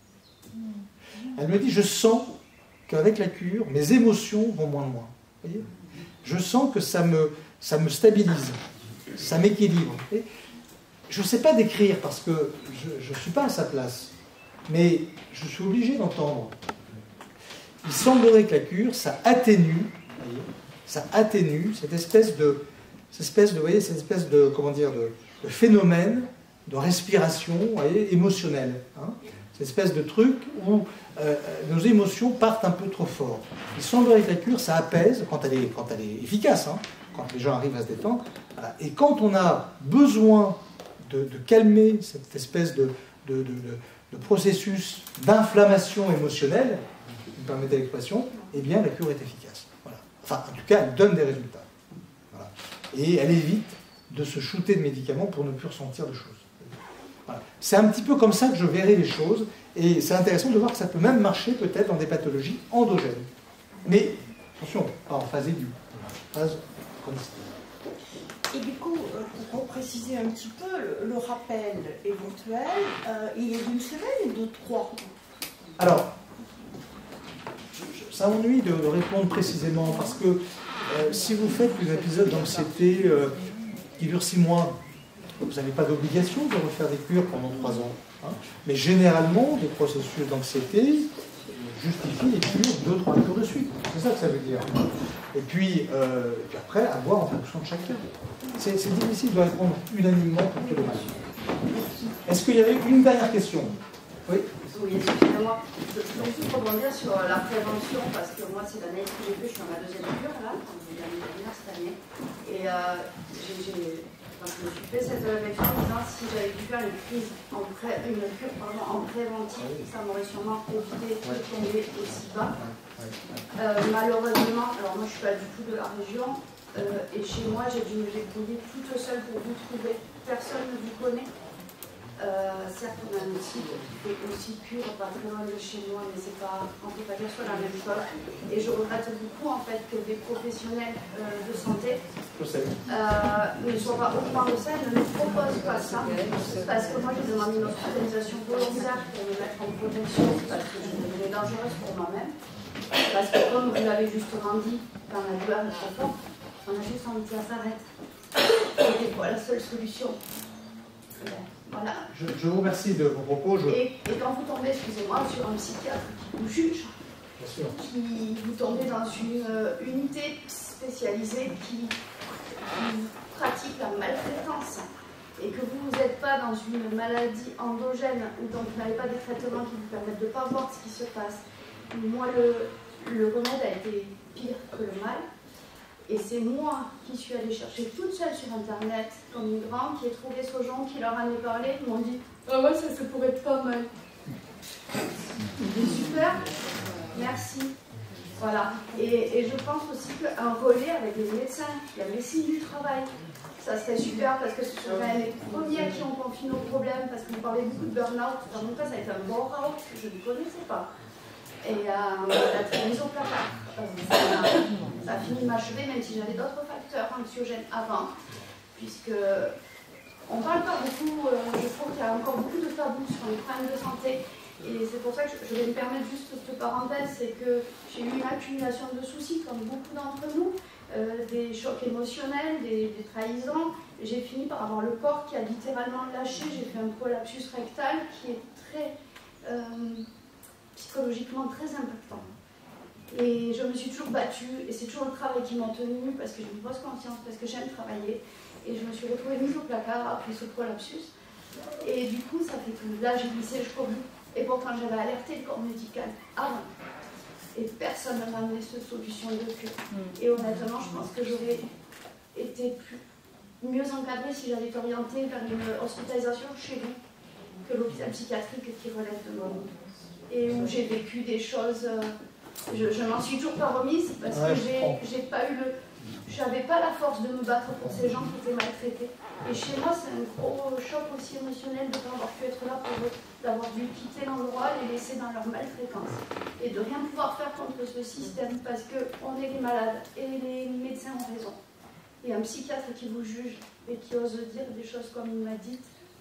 Elle me dit, je sens qu'avec la cure, mes émotions vont moins loin. Vous voyez ? Je sens que ça me, ça me stabilise, ça m'équilibre. Je ne sais pas décrire parce que je ne suis pas à sa place, mais je suis obligé d'entendre. Il semblerait que la cure, ça atténue, voyez, ça atténue cette espèce de, cette espèce de, voyez, cette espèce de, comment dire, de, de phénomène de respiration, voyez, émotionnelle. Hein, cette espèce de truc où euh, nos émotions partent un peu trop fort. Il semblerait que la cure, ça apaise quand elle est, quand elle est efficace, hein, quand les gens arrivent à se détendre. Voilà. Et quand on a besoin de, de calmer cette espèce de, de, de, de, de processus d'inflammation émotionnelle, si vous me permettez l'expression, eh bien la cure est efficace. Voilà. Enfin, en tout cas, elle donne des résultats. Voilà. Et elle évite de se shooter de médicaments pour ne plus ressentir de choses. Voilà. C'est un petit peu comme ça que je verrai les choses, et c'est intéressant de voir que ça peut même marcher peut-être dans des pathologies endogènes. Mais, attention, pas en phase aiguë, en phase chronicité. Et du coup, pour préciser un petit peu, le, le rappel éventuel, euh, il est d'une semaine et de trois. Alors, je, je, ça m'ennuie de, de répondre précisément, parce que euh, si vous faites un épisode d'anxiété euh, qui dure six mois, vous n'avez pas d'obligation de refaire des cures pendant trois ans. Hein. Mais généralement, des processus d'anxiété justifient les cures deux, trois cures de suite. C'est ça que ça veut dire. Et puis, euh, et puis après, à voir en fonction de chacun. C'est difficile de répondre unanimement pour tous les malades. Est-ce qu'il y avait une dernière question? Oui. Oui, excusez-moi. Je voulais juste rebondir sur la prévention, parce que moi, c'est l'année que j'ai fait, je suis dans ma deuxième cure, là, l'année dernière, cette année. Et euh, j'ai... Enfin, je me suis fait cette réflexion en disant si j'avais pu faire une crise en pré, une cure pardon, en préventif, ça m'aurait sûrement évité de tomber aussi bas. Euh, malheureusement, alors moi je ne suis pas du tout de la région, euh, et chez moi j'ai dû me débrouiller toute seule pour vous trouver. Personne ne vous connaît. Euh, certes, on a un outil qui fait aussi cure, pas très loin de chez moi, mais c'est pas, on ne peut pas dire soit la même chose. Et je regrette beaucoup en fait que des professionnels euh, de santé euh, ne soient pas au courant de ça, ne nous proposent pas ça. Parce que moi, j'ai demandé une hospitalisation volontaire pour me mettre en protection, parce que je devenais dangereuse pour moi-même. Parce que comme vous l'avez justement dit, dans la douleur est trop forte, on a juste envie que ça s'arrête. C'était quoi la seule solution? Voilà. Je, je vous remercie de vos propos. Je... Et, et quand vous tombez, excusez-moi, sur un psychiatre qui vous juge, qui vous tombez dans une euh, unité spécialisée qui, qui pratique la maltraitance, et que vous n'êtes pas dans une maladie endogène, ou donc vous n'avez pas des traitements qui vous permettent de ne pas voir ce qui se passe. Moi, le, le remède a été pire que le mal. Et c'est moi qui suis allée chercher toute seule sur Internet, comme une grande, qui ai trouvé ce gens qui leur en ai parlé, qui m'ont dit « Ah ouais, ça, ça pourrait être pas mal. » Super, merci. Voilà. Et, et je pense aussi qu'un relais avec les médecins, la médecine du travail, ça serait super parce que ce seraient les premiers à qui on confie nos problèmes, parce que vous parlez beaucoup de burn-out. Dans mon cas, ça a été un burn-out que je ne connaissais pas. Et euh, la mise au placard, euh, ça, ça a fini de m'achever, même si j'avais d'autres facteurs anxiogènes avant, puisque on parle pas beaucoup, euh, je trouve qu'il y a encore beaucoup de tabous sur les problèmes de santé, et c'est pour ça que je, je vais me permettre juste cette parenthèse, c'est que j'ai eu une accumulation de soucis, comme beaucoup d'entre nous, euh, des chocs émotionnels, des, des trahisons, j'ai fini par avoir le corps qui a littéralement lâché, j'ai fait un prolapsus rectal qui est très... Euh, psychologiquement très impactant. Et je me suis toujours battue, et c'est toujours le travail qui m'a tenue, parce que j'ai une grosse conscience, parce que j'aime travailler, et je me suis retrouvée mise au placard après ce prolapsus. Et du coup, ça fait que là, j'ai glissé jusqu'au bout. Et pourtant, j'avais alerté le corps médical avant. Et personne ne m'a amené cette solution de cure. Et honnêtement, je pense que j'aurais été plus, mieux encadrée si j'avais été orientée vers une hospitalisation chez vous, que l'hôpital psychiatrique qui relève de moi. Et où j'ai vécu des choses, euh, je, je m'en suis toujours pas remise parce ouais, que j'ai pas eu le, je n'avais pas la force de me battre pour ces gens qui étaient maltraités. Et chez moi, c'est un gros choc aussi émotionnel de ne pas avoir pu être là pour eux, d'avoir dû quitter l'endroit, les laisser dans leur maltraitance. Et de rien pouvoir faire contre ce système parce qu'on est les malades et les médecins ont raison. Et un psychiatre qui vous juge et qui ose dire des choses comme il m'a dit,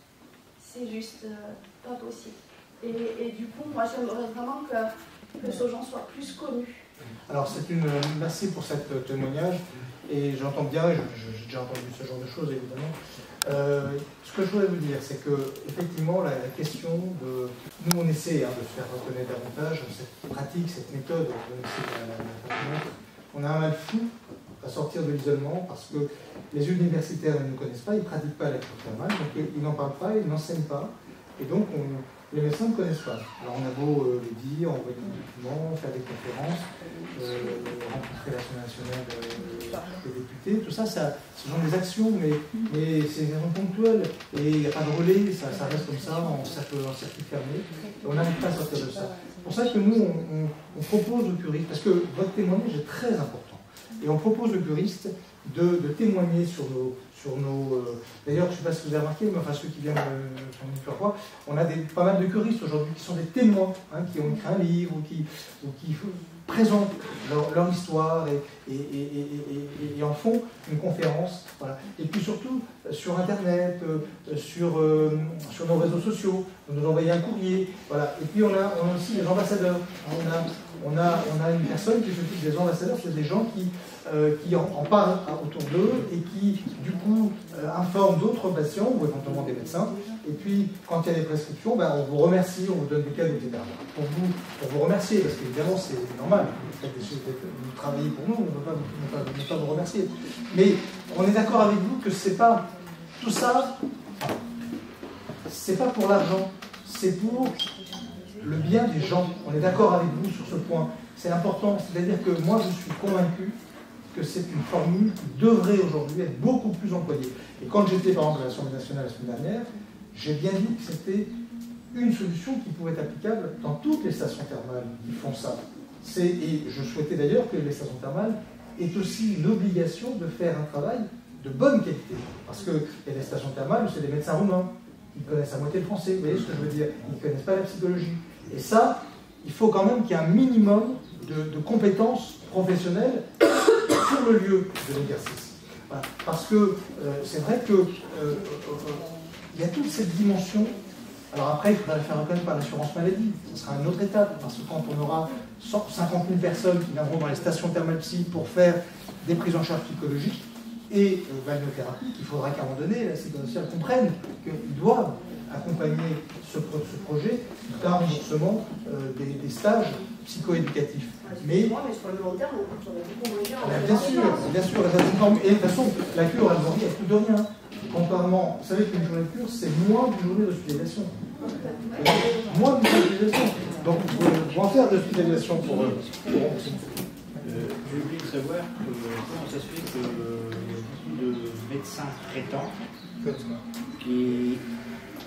c'est juste euh, pas possible. Et, et du coup, moi, j'aimerais vraiment que, que ce gens soit plus connus. Alors, c'est une. Merci pour cet témoignage. Et j'entends bien, j'ai déjà entendu ce genre de choses, évidemment. Euh, ce que je voudrais vous dire, c'est que, effectivement, la, la question de. Nous, on essaie hein, de se faire reconnaître davantage cette pratique, cette méthode. On, essaie de la, la, la on a un mal fou à sortir de l'isolement parce que les universitaires ne nous connaissent pas, ils ne pratiquent pas la cure thermale, donc ils n'en parlent pas, ils n'enseignent pas. Et donc, on, les médecins ne connaissent pas. Alors, on a beau euh, le dire, envoyer des documents, faire des conférences, euh, rencontrer l'Assemblée nationale euh, des députés, tout ça, ça, ce sont des actions, mais, mais c'est des actions ponctuelles. Et il n'y a pas de relais, ça, ça reste comme ça, en cercle, en circuit fermé. Et on n'arrive pas à sortir de ça. C'est pour ça que nous, on, on, on propose aux curistes, parce que votre témoignage est très important, et on propose aux curistes de, de témoigner sur nos... Sur nos euh, D'ailleurs, je ne sais pas si vous avez remarqué, mais enfin ceux qui viennent euh, plusieurs fois, on a des, pas mal de curistes aujourd'hui qui sont des témoins, hein, qui ont écrit un livre ou qui, ou qui présentent leur, leur histoire et, et, et, et, et, et en font une conférence. Voilà. Et puis surtout, sur Internet, euh, sur, euh, sur nos réseaux sociaux, vous nous envoyez un courrier. Voilà. Et puis on a, on a aussi des ambassadeurs. On a, on, a, on a une personne qui s'occupe des ambassadeurs, c'est des gens qui, euh, qui en, en parlent autour d'eux et qui, du coup, euh, informent d'autres patients ou éventuellement des médecins. Et puis, quand il y a des prescriptions, ben, on vous remercie, on vous donne des cadeaux, et cetera. Pour vous, pour vous remercier, parce qu'évidemment, c'est normal. Vous travaillez pour nous, on ne peut pas, pas, pas vous remercier. Mais on est d'accord avec vous que c'est pas tout ça, c'est pas pour l'argent, c'est pour le bien des gens. On est d'accord avec vous sur ce point. C'est important. C'est-à-dire que moi, je suis convaincu que c'est une formule qui devrait aujourd'hui être beaucoup plus employée. Et quand j'étais, par exemple, à l'Assemblée nationale la semaine dernière, j'ai bien dit que c'était une solution qui pouvait être applicable dans toutes les stations thermales qui font ça. Et je souhaitais d'ailleurs que les stations thermales aient aussi une obligation de faire un travail de bonne qualité. Parce qu'il y a des stations thermales où c'est des médecins roumains qui connaissent à moitié le français. Vous voyez ce que je veux dire? Ils ne connaissent pas la psychologie. Et ça, il faut quand même qu'il y ait un minimum de, de compétences professionnelles sur le lieu de l'exercice. Voilà. Parce que euh, c'est vrai que euh, euh, il y a toute cette dimension. Alors après, il faudra le faire reconnaître par l'assurance maladie. Ce sera une autre étape, parce que quand on aura cent cinquante mille personnes qui viendront dans les stations thermales psy pour faire des prises en charge psychologiques et euh, balnéothérapie, il faudra qu'à un moment donné, la sécurité sociale comprenne qu'ils doivent accompagner ce, ce projet d'un remboursement euh, des, des stages psychoéducatifs. Mais, mais sur le long terme, on aurait beaucoup moins cher. Bien sûr, bien sûr. Et de toute façon, la cure, elle ne coûte de rien. Contrairement, vous savez qu'une journée de cure, c'est moins d'une journée d'hospitalisation. Moins d'une journée d'hospitalisation. Donc, vous pouvez en faire de l'hospitalisation pour eux. Euh, J'ai oublié de savoir que, comment ça se fait qu'il y a beaucoup de médecins traitants qui. Pardon ?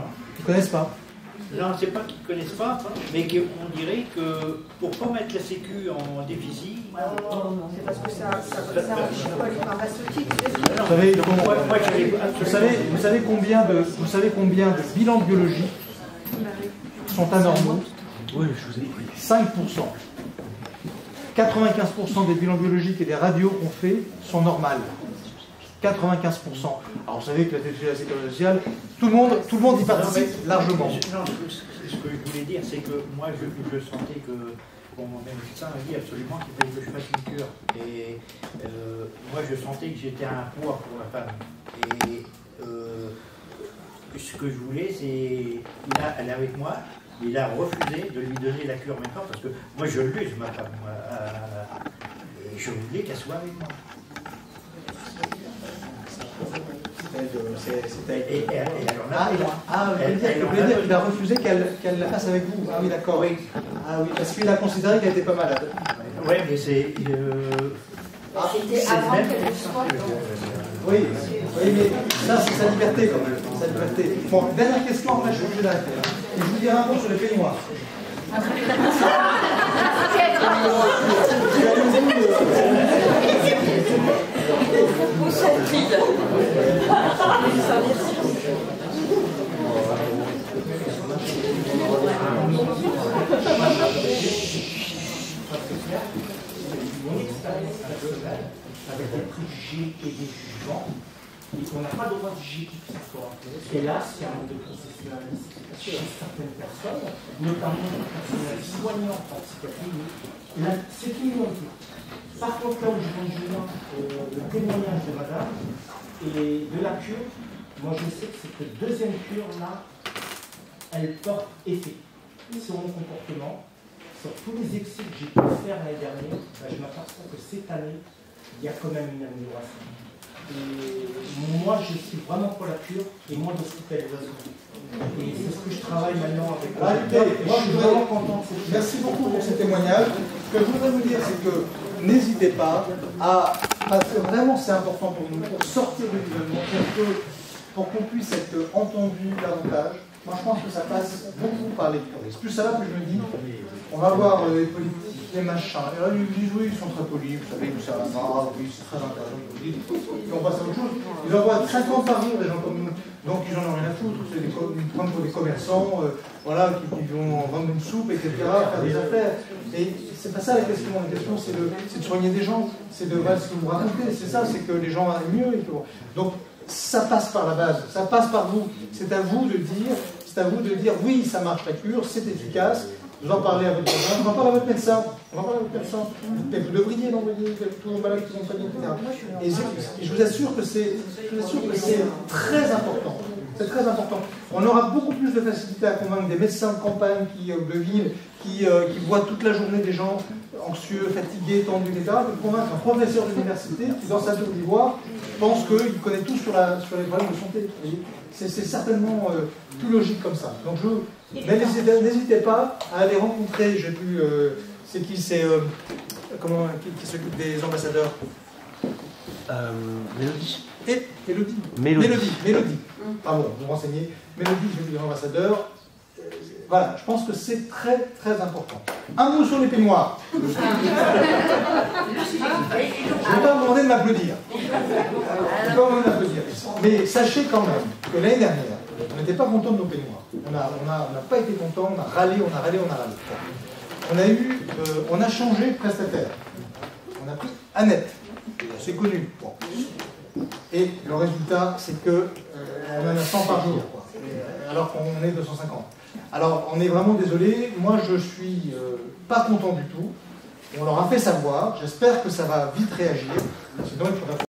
Ils ne connaissent pas. Non, c'est pas qu'ils ne connaissent pas, mais qu'on dirait que pour ne pas mettre la Sécu en déficit. C'est parce que ça ça enrichit pas les pharmaceutiques. Vous savez, vous savez, vous savez combien de, vous savez combien de bilans biologiques sont anormaux? Oui, je vous ai pris. cinq pour cent. quatre-vingt-quinze pour cent des bilans biologiques et des radios qu'on fait sont normales. quatre-vingt-quinze pour cent. Alors vous savez que la sécurité sociale, tout le monde, tout le monde y participe non, mais, largement. Non, ce que je voulais dire, c'est que moi je, je sentais que, bon, mon médecin m'a dit absolument qu'il fallait que je fasse une cure. Et euh, moi je sentais que j'étais un poids pour la femme. Et euh, ce que je voulais, c'est elle est avec moi. Il a refusé de lui donner la cure maintenant parce que moi je l'use ma femme. Moi, euh, et je voulais qu'elle soit avec moi. Et il a refusé qu'elle qu'elle la fasse avec vous. Ah oui, d'accord. Oui. Ah oui, parce qu'il a considéré qu'elle n'était pas malade. Oui, mais c'est. Euh... Ah, c'était avant qu'elle soit. Oui, oui, mais ça, c'est sa liberté quand même. Sa liberté. Bon, dernière question, après je suis obligé d'arrêter. Et je vous dirai un mot sur les peignoirs. Vous sont-ils? Mon expérience personnelle avec des préjugés et des jugements, et qu'on n'a pas le droit de juger qui que ce soit. Hélas, il y a un manque de professionnalisme chez certaines personnes, notamment le personnel soignant en psychiatrie. C'est une minorité. Par contre, là où je rejoins euh, le témoignage de madame et de la cure, moi je sais que cette deuxième cure-là, elle porte effet sur mon comportement, sur tous les excès que j'ai pu faire l'année dernière. Ben, je m'aperçois que cette année, il y a quand même une amélioration. Et moi, je suis vraiment pour la cure et moi l'hospitalisation. Et c'est ce que je travaille maintenant avec ah, écoutez, moi, je suis vraiment content. Merci beaucoup pour ces témoignages. Ce que je voudrais vous dire, c'est que n'hésitez pas à, parce que vraiment c'est important pour nous, pour sortir de l'isolement, pour que, pour qu'on puisse être entendu davantage. Moi, je pense que ça passe beaucoup par les touristes. Plus ça va, plus je me dis, on va voir euh, les politiques, les machins. Et là, ils disent oui, ils sont très polis, vous savez, tout ça, ah, oui, c'est très intéressant, ils vous disent. Et on passe à autre chose. Ils envoient cinquante par jour, des gens comme nous. Donc, ils n'en ont rien à foutre. C'est des, ils prennent pour des commerçants, euh, voilà, qui, qui vont vendre une soupe, et cetera, faire des affaires. Et c'est pas ça la question. La question, c'est de, de soigner des gens, c'est de voir ce que vous racontez. C'est ça, c'est que les gens aillent mieux. Et que, bon. Donc, ça passe par la base, ça passe par vous. C'est à vous de dire, c'est à vous de dire oui, ça marche la cure, c'est efficace. Vous en parlez à votre médecin, vous en parlez à votre médecin, vous en parlez à votre médecin. Et vous devriez l'envoyer tous vos malades qui sont soignés, et cetera. Et je, et je vous assure que c'est, je vous assure que c'est très important. C'est très important. On aura beaucoup plus de facilité à convaincre des médecins de campagne qui, de ville qui, euh, qui voient toute la journée des gens anxieux, fatigués, tendus, et cetera, que de convaincre un professeur d'université qui, dans sa tour d'ivoire, pense qu'il connaît tout sur, la, sur les problèmes de santé. C'est, c'est certainement euh, plus logique comme ça. Donc je, mais n'hésitez, n'hésitez pas à aller rencontrer, j'ai vu, euh, c'est qui, c'est euh, comment, qui, qui s'occupe des ambassadeurs euh, Mélodie. Et Mélodie. Mélodie. Mélodie. Mélodie. Pardon, vous me renseignez. Mélodie, j'ai vu les ambassadeurs. Euh, voilà, je pense que c'est très très important. Un mot sur les peignoirs. Je ne vais pas vous demander de m'applaudir. Je ne vais pas vous demander de m'applaudir. Mais sachez quand même que l'année dernière, on n'était pas content de nos peignoirs. On n'a on a, on a pas été content, on a râlé, on a râlé, on a râlé. On a eu, euh, on a changé de prestataire. On a pris Annette. C'est connu. Bon. Et le résultat, c'est que euh, on en a cent par jour, quoi. Et, alors qu'on est deux cent cinquante. Alors, on est vraiment désolé. Moi, je suis euh, pas content du tout. On leur a fait savoir. J'espère que ça va vite réagir. Sinon, il faudra